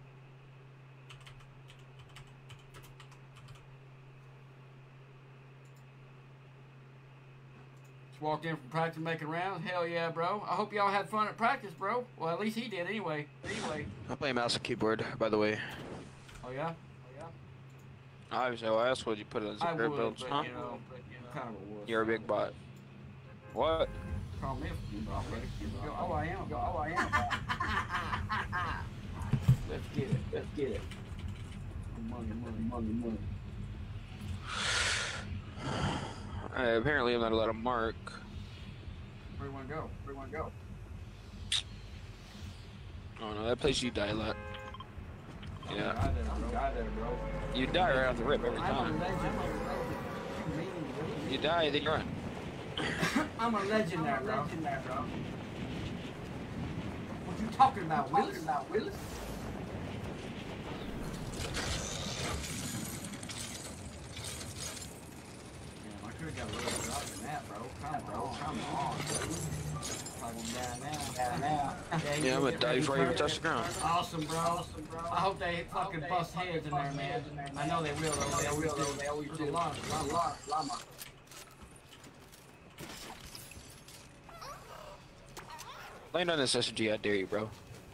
Just walked in from practice making rounds. Hell yeah, bro. I hope y'all had fun at practice, bro. Well, at least he did anyway. Anyway. I play mouse and keyboard, by the way. Oh, yeah? Oh, yeah? Obviously, why else would you put it as I a would, builds, but, huh? you know, but, you know, kind of a wuss. You're a big bot. What? Call me a you bot, buddy. Oh, I am. Oh, I am. Let's get it. Let's get it. Money, money, money, money. Uh, apparently, I'm not allowed to mark. Where do you want to go? Where do you want to go? Oh no, that place you die a lot. Yeah. Die there, bro. Die there, bro. You die right off the rip every I'm a time. legend. You mean, You die, then you run. I'm a legend there, bro. Legend there, bro. What you talking about, Willis? Talking about Willis? Damn, I could have got a little bit up than that, bro. Come on, bro. Come on. Fucking down now. Down now. Yeah, I'm gonna die before you even touch the ground. Awesome, bro. Awesome, bro. I hope they fucking bust heads in there, man. I know they will, though. They always do. They always do. A lot, a lot, a lot. Land on this S M G, I dare you, bro.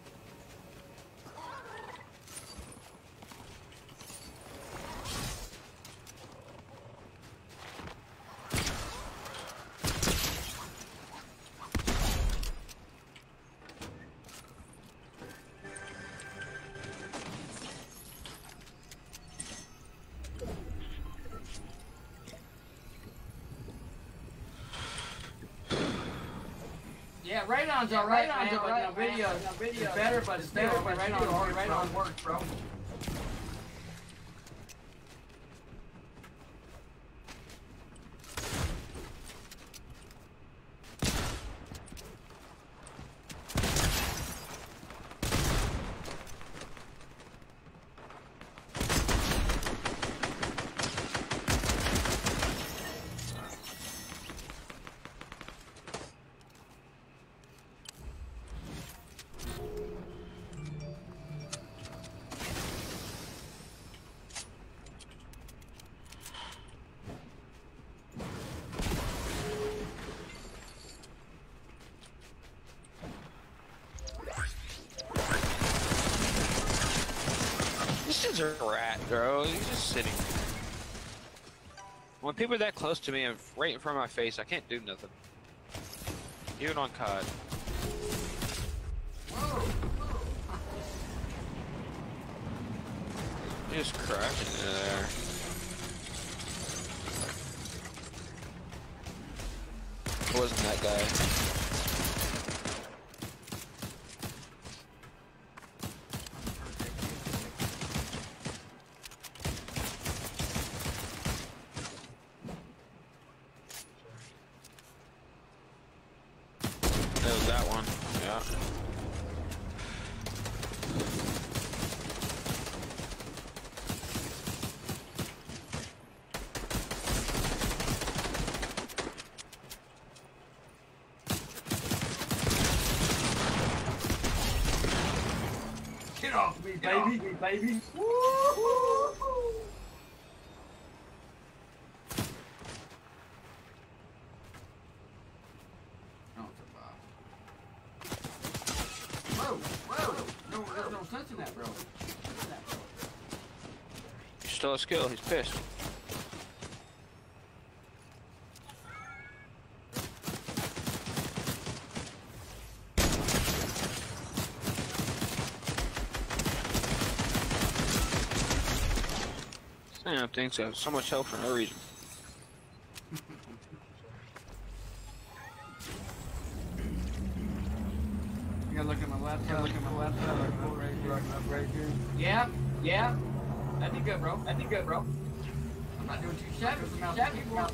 Yeah, Radon's alright, man, but right, but video, video is better, but still, but Radon, Radon works, bro. He's a rat, bro. He's just sitting there. When people are that close to me and right in front of my face, I can't do nothing. Even on C O D. He just crashed into there. It wasn't that guy. It was that one, yeah. Get off me, baby, me, baby. Woo! Whoa, whoa! No, there's no sense in that, bro. He stole a skill, he's pissed. Damn, things have so much help for no reason. You gotta look at my laptop, look at my laptop, like pull right here, up right here. Yeah, yeah. That'd be good, bro. That'd be good, bro. I'm not doing too shabby from out shabby from out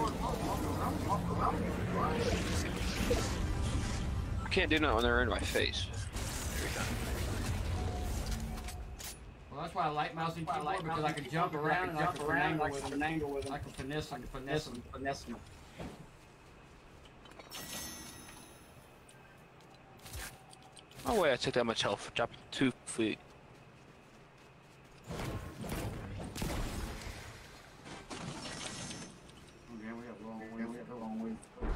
I can't do that when they're in my face. Well, that's why I like mouse and keyboard, because I can jump around and I can around, I can angle with them. I can finesse, I can finesse them, finesse them. No way I took that much health, dropping two feet. Okay, we got a long way, we got a long way.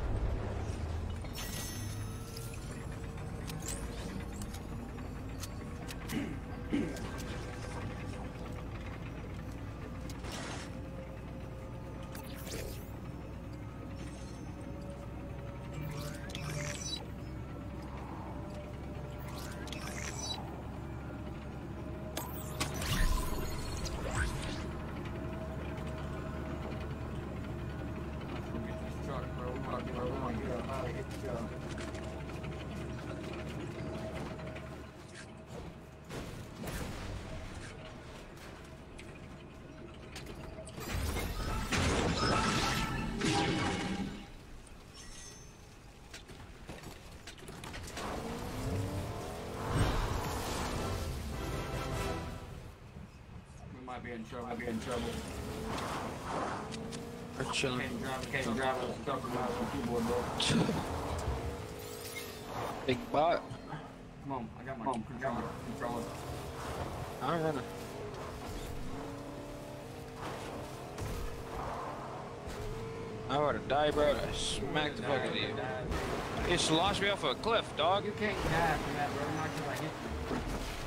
Might be in trouble. Might be in trouble. We're chilling. Can't drive. Can't drive with stuff from mouse and keyboard, bro. Big bot. Come on, I got my Come controller. Controller. I'm running. I'm about to die, bro. I smacked the fuck out of you. You just launched me off a cliff, dog. You can't die from that, bro. Not because I hit you.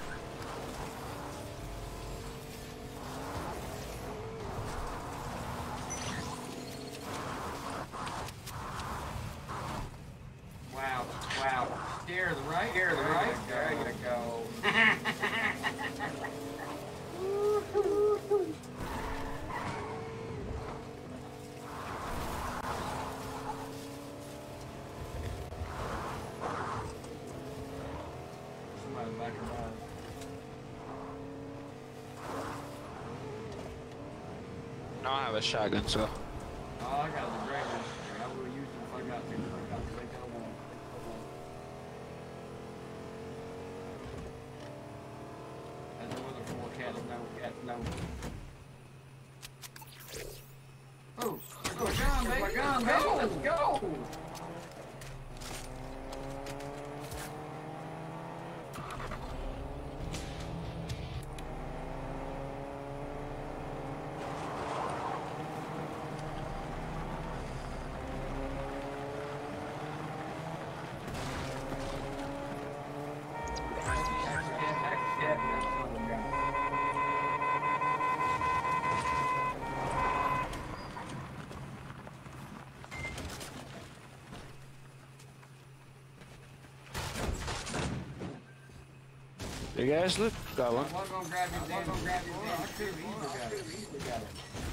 Wow, wow. Steer to the right, steer to the right. There you go. Somebody's back and by. No, I have a shotgun, so. Oh, I got the great one. I will use it if I got to. I got to take that one. As the weather forecast, no, cat, no. Oh, there's my gun, baby. My gun, baby. Let's go. Big ass loot goblin. I wasn't gonna grab his damn. I wasn't gonna grab his damn. I could have easily got it. Easily got it.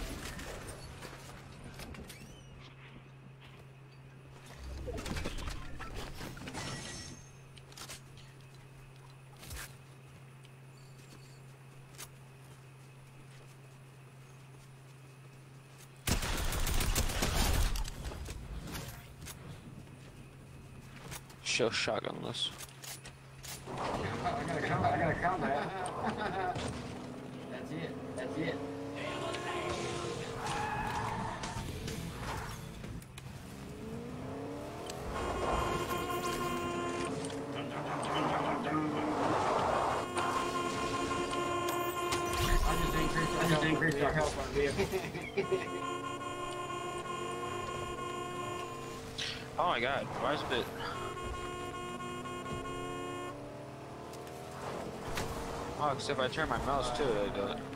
Show shotgunless. I gotta count. I gotta count that. That's it. That's it. I just increased. I just increased our health on vehicle. Oh my god, why is it? Oh, except if I turn my mouse too, I do it.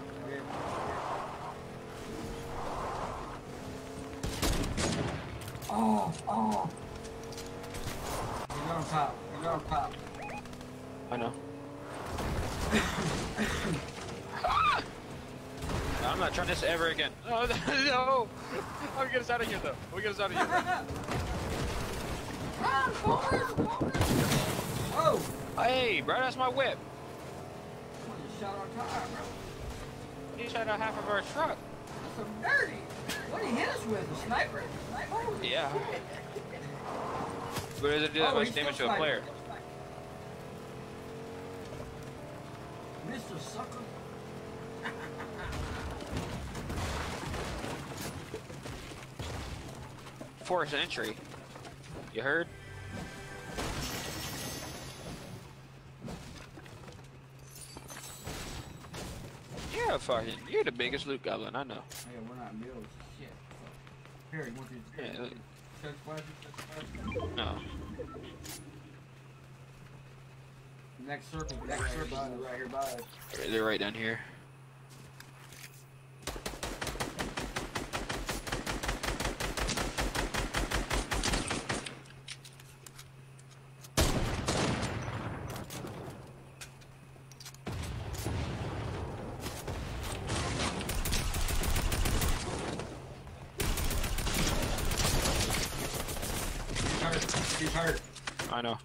Oh, oh. He's on top. He's on top. I know. No, I'm not trying this ever again. Oh, no! I'll get us out of here though. We'll get us out of here. Oh! Hey, bro, that's my whip. Someone just shot our tire, bro. He shot out half of our truck. That's so dirty. What did he hit us with? A sniper? Holy Yeah. shit. But does it do that Oh, much he's damage still to a player? Mister Sucker. Force entry. You heard? You're a fucking, you're the biggest loot goblin, I know. Hey, we're not mules. Shit. Here, you want these? Yeah, look. Chug splashes? Chug splashes? No. Next circle. Next circle is right here by us. They're right down here. He's hurt. I know.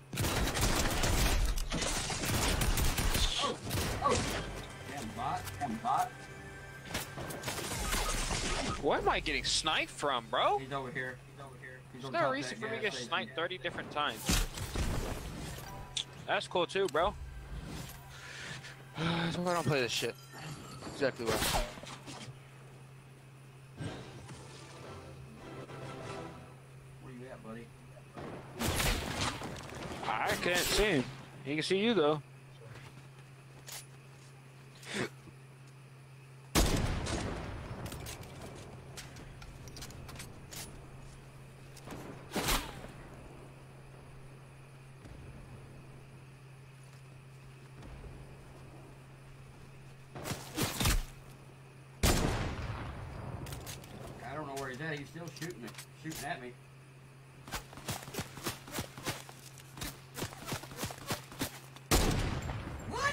Oh! Oh! Damn bot. Damn bot. Where am I getting sniped from, bro? He's over here. He's over here. He's There's on no top of reason that for me to get gas station. sniped thirty different times. That's cool too, bro. That's why I don't play this shit. Exactly why. Where you at, buddy? I can't see him. He can see you though. I don't know where he's at. He's still shooting me. Shooting at me. What?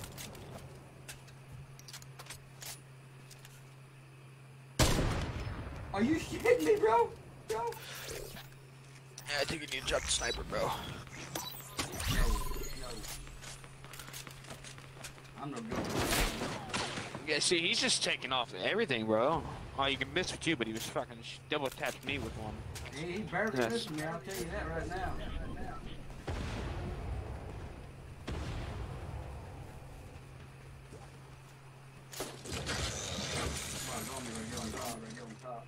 Are you shitting me, bro? Bro? Yeah, I think you need to drop the sniper, bro. No, no. I'm no good. Yeah, see, he's just taking off everything, bro. Oh, you can miss with you, but he was fucking sh- double tapped me with one. He, he barely Yes. missed me, I'll tell you that right now. Come on, go on me right here on top, right here on top.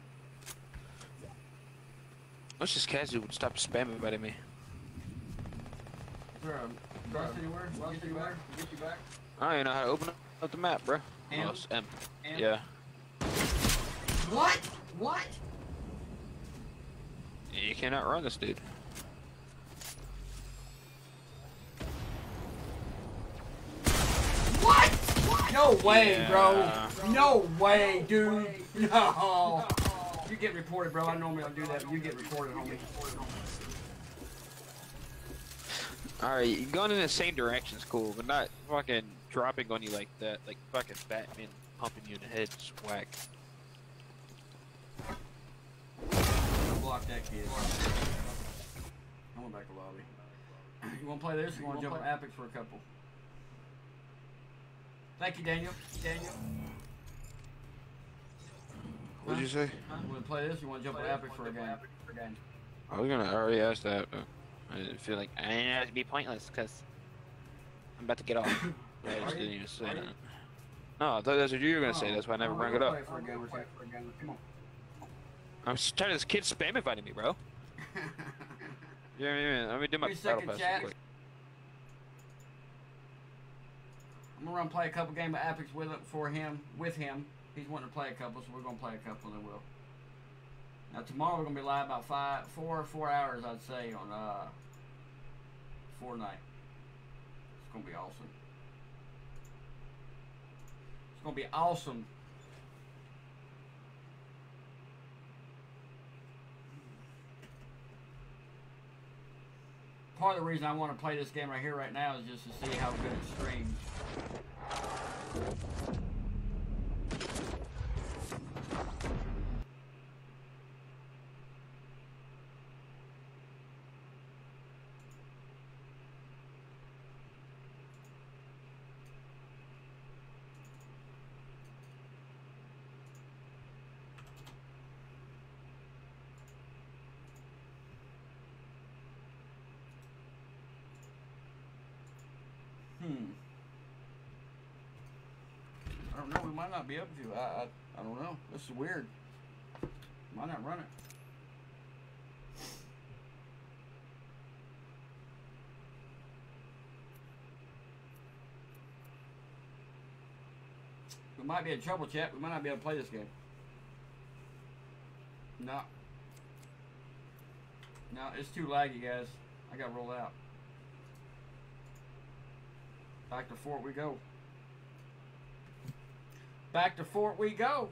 Let's just Kazu would stop spamming about me. Is there a bus anywhere? Bus anywhere? Get you back? I don't even know how to open up the map, bro. M? Oh, it's M. M? Yeah. What? What? You cannot run this dude. What? No way, Yeah. bro. No way, dude. No. You get reported, bro. I normally don't do that, but you get reported, homie. Alright, you going in the same direction's cool, but not fucking dropping on you like that, like fucking Batman pumping you in the head, just whack. Block that kid. I went back to lobby. You wanna play this? You wanna jump on Apex for a couple? Thank you, Daniel. Daniel. What'd you say? You wanna play this? You wanna jump on Apex for a game? I was gonna I already ask that, but I didn't feel like I didn't have to be pointless because I'm about to get off. Yeah, I just didn't even say that. No, I thought that's what you were gonna say. That's why I never brought it up. Come on. I'm just tired of this kid spam inviting me, bro. Yeah, yeah, yeah. Let me do my Wait a battle second, pass chat. real quick. I'm gonna run play a couple game of Apex with him for him with him. He's wanting to play a couple, so we're gonna play a couple and then we'll. Now tomorrow we're gonna be live about five, four, four hours I'd say on uh Fortnite. It's gonna be awesome. It's gonna be awesome. Part of the reason I want to play this game right here, right now, is just to see how good it streams. Hmm. I don't know. We might not be able to. I, I, I don't know. This is weird. Might not run it. We might be in trouble, chat. We might not be able to play this game. No. No, it's too laggy, guys. I gotta roll out. Back to Fort we go. Back to Fort we go.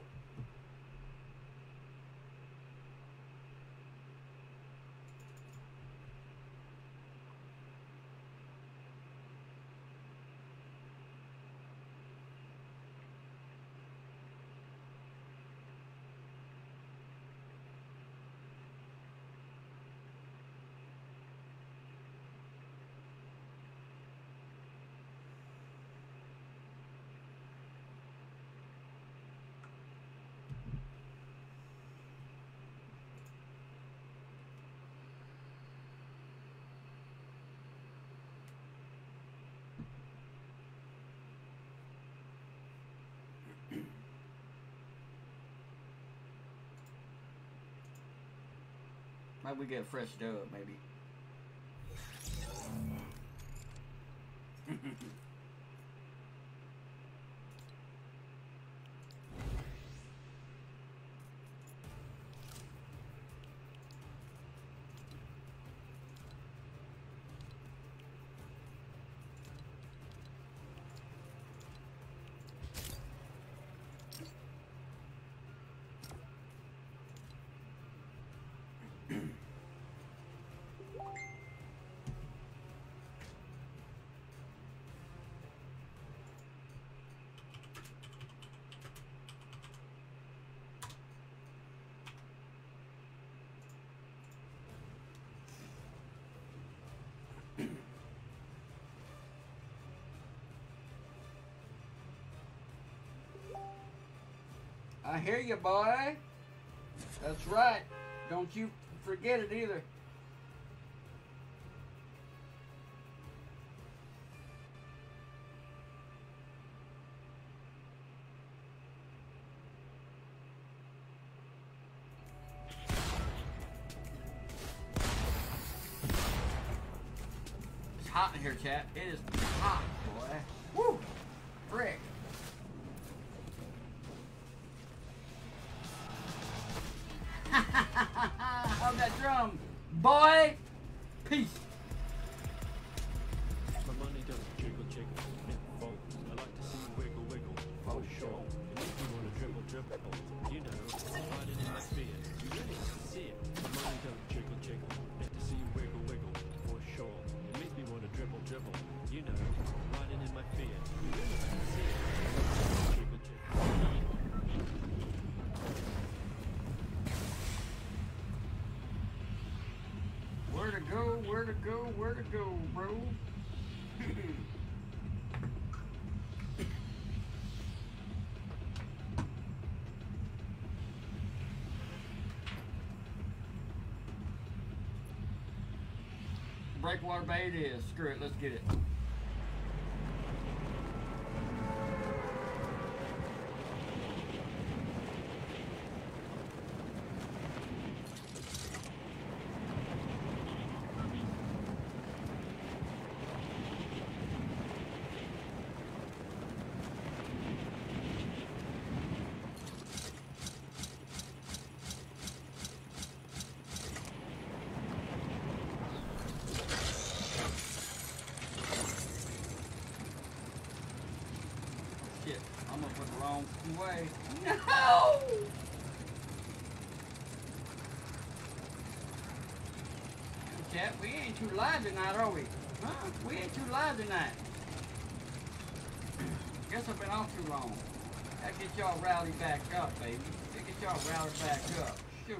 Maybe we get a fresh dub, maybe. I hear you, boy. That's right. Don't you forget it either. It's hot in here, chat. It is hot, boy. Woo! Frick. How's that drum? Boy! Peace! My money don't jiggle jiggle, it folds. I like to see you wiggle wiggle, for sure. It makes me wanna dribble dribble. You know, sliding in my beard. You really have to see it. My money don't jiggle jiggle, get to see you wiggle wiggle, for sure. It makes me wanna dribble where to go, where to go, bro. Breakwater Bay it is. Screw it, let's get it. Shit, I'm gonna put the wrong way. No! Chat, we ain't too live tonight, are we? Huh? We ain't too live tonight. Guess I've been off too long. That get y'all rowdy back up, baby. That get y'all rowdy back up. Shoot.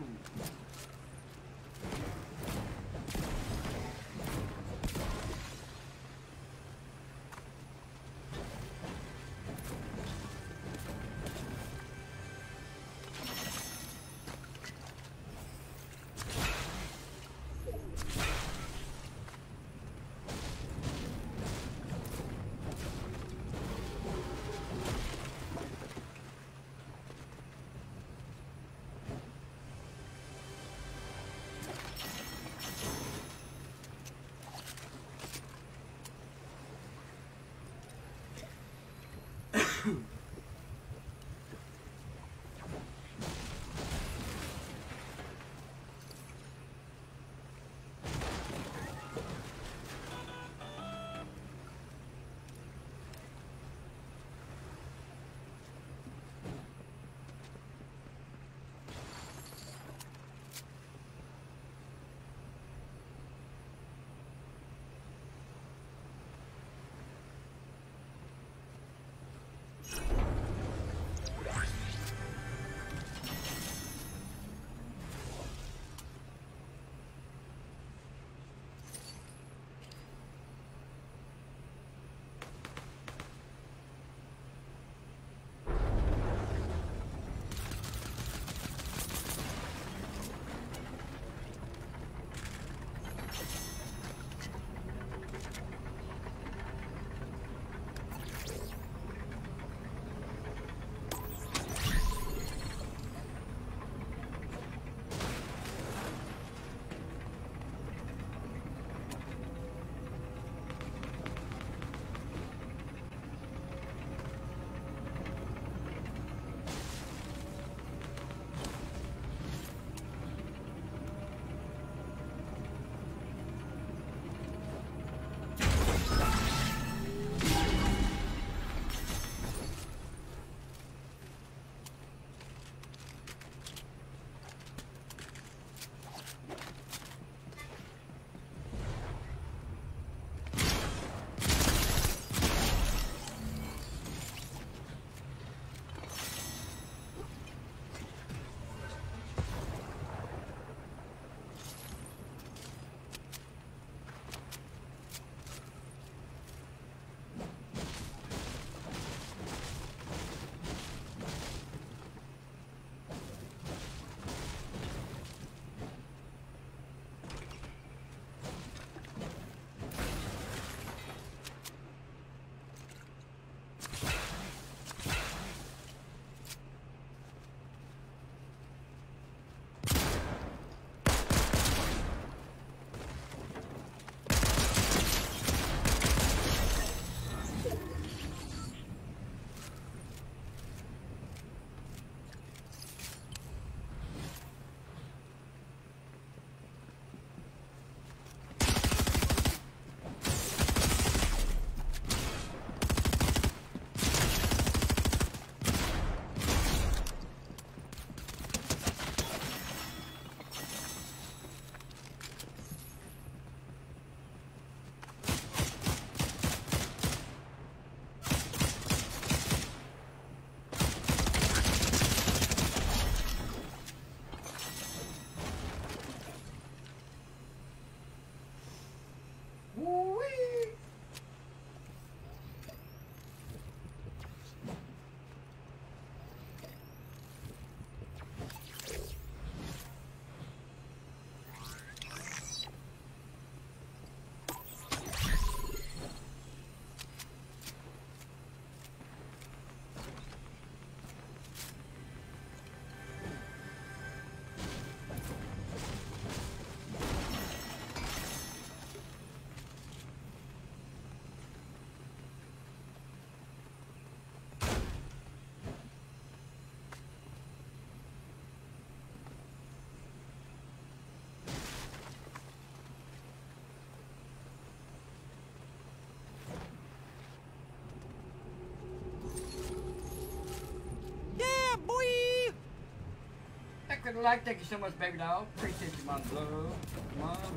Good luck. Thank you so much, baby doll. Appreciate you, my love. My love.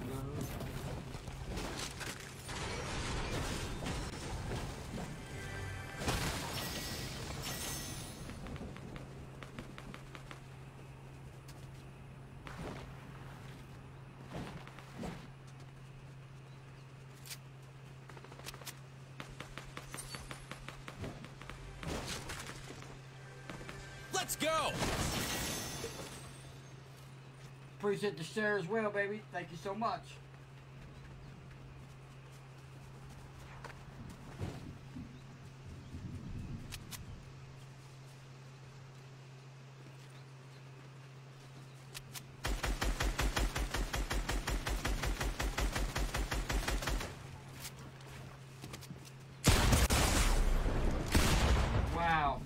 Let's go! Appreciate the share as well, baby. Thank you so much. Wow.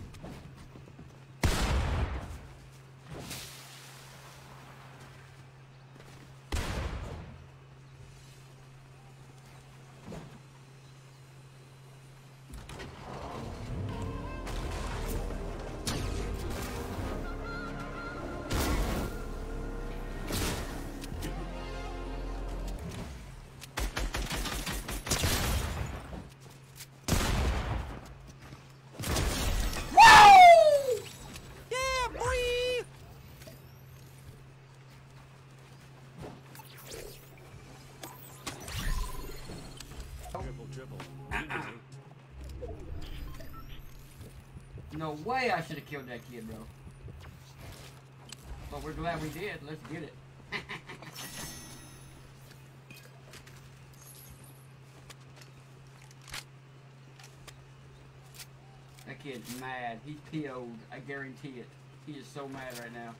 Yeah, boy! Dribble, dribble. No way I should have killed that kid, bro. But we're glad we did. Let's get it. That kid's mad. He's P O'd. I guarantee it. He is so mad right now.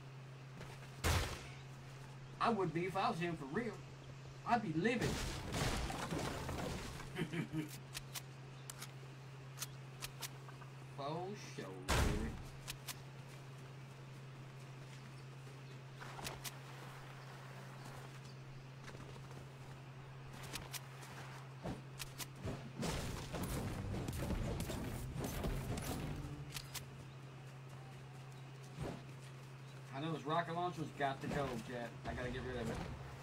I would be if I was him for real. I'd be livid. Faux show, baby. I know this rocket launcher's got to go, Jet. I gotta get rid of it.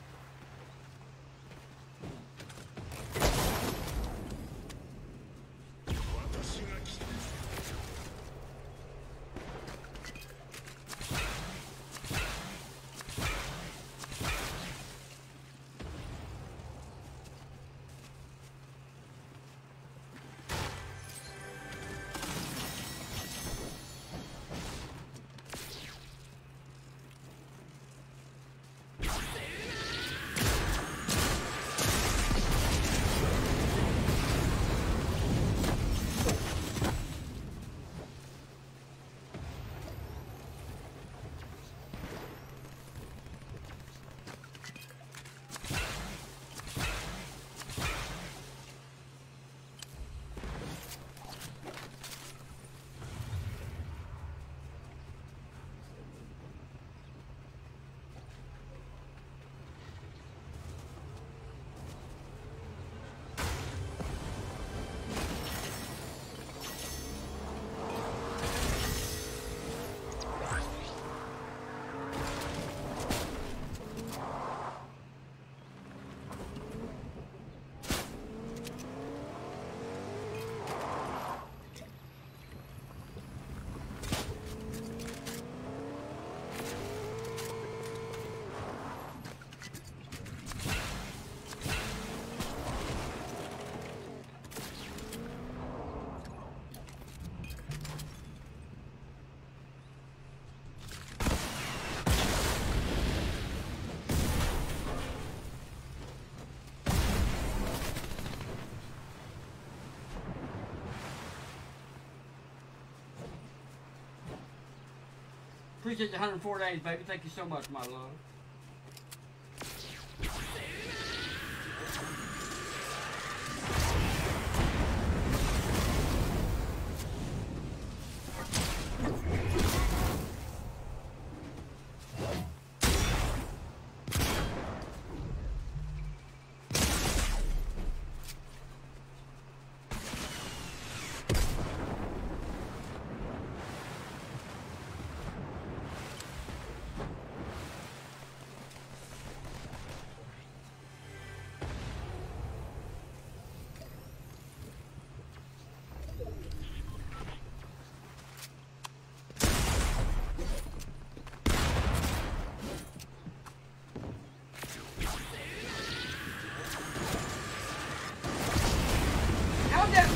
Appreciate the one hundred four days, baby. Thank you so much, my love.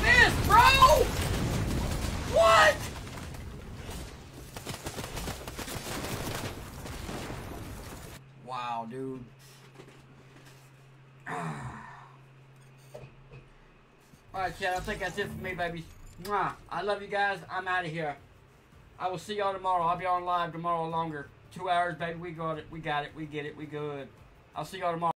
missed, bro! What? Wow, dude. Alright, Chad, I think that's it for me, baby. Mwah. I love you guys. I'm out of here. I will see y'all tomorrow. I'll be on live tomorrow longer. Two hours, baby. We got it. We got it. We get it. We good. I'll see y'all tomorrow.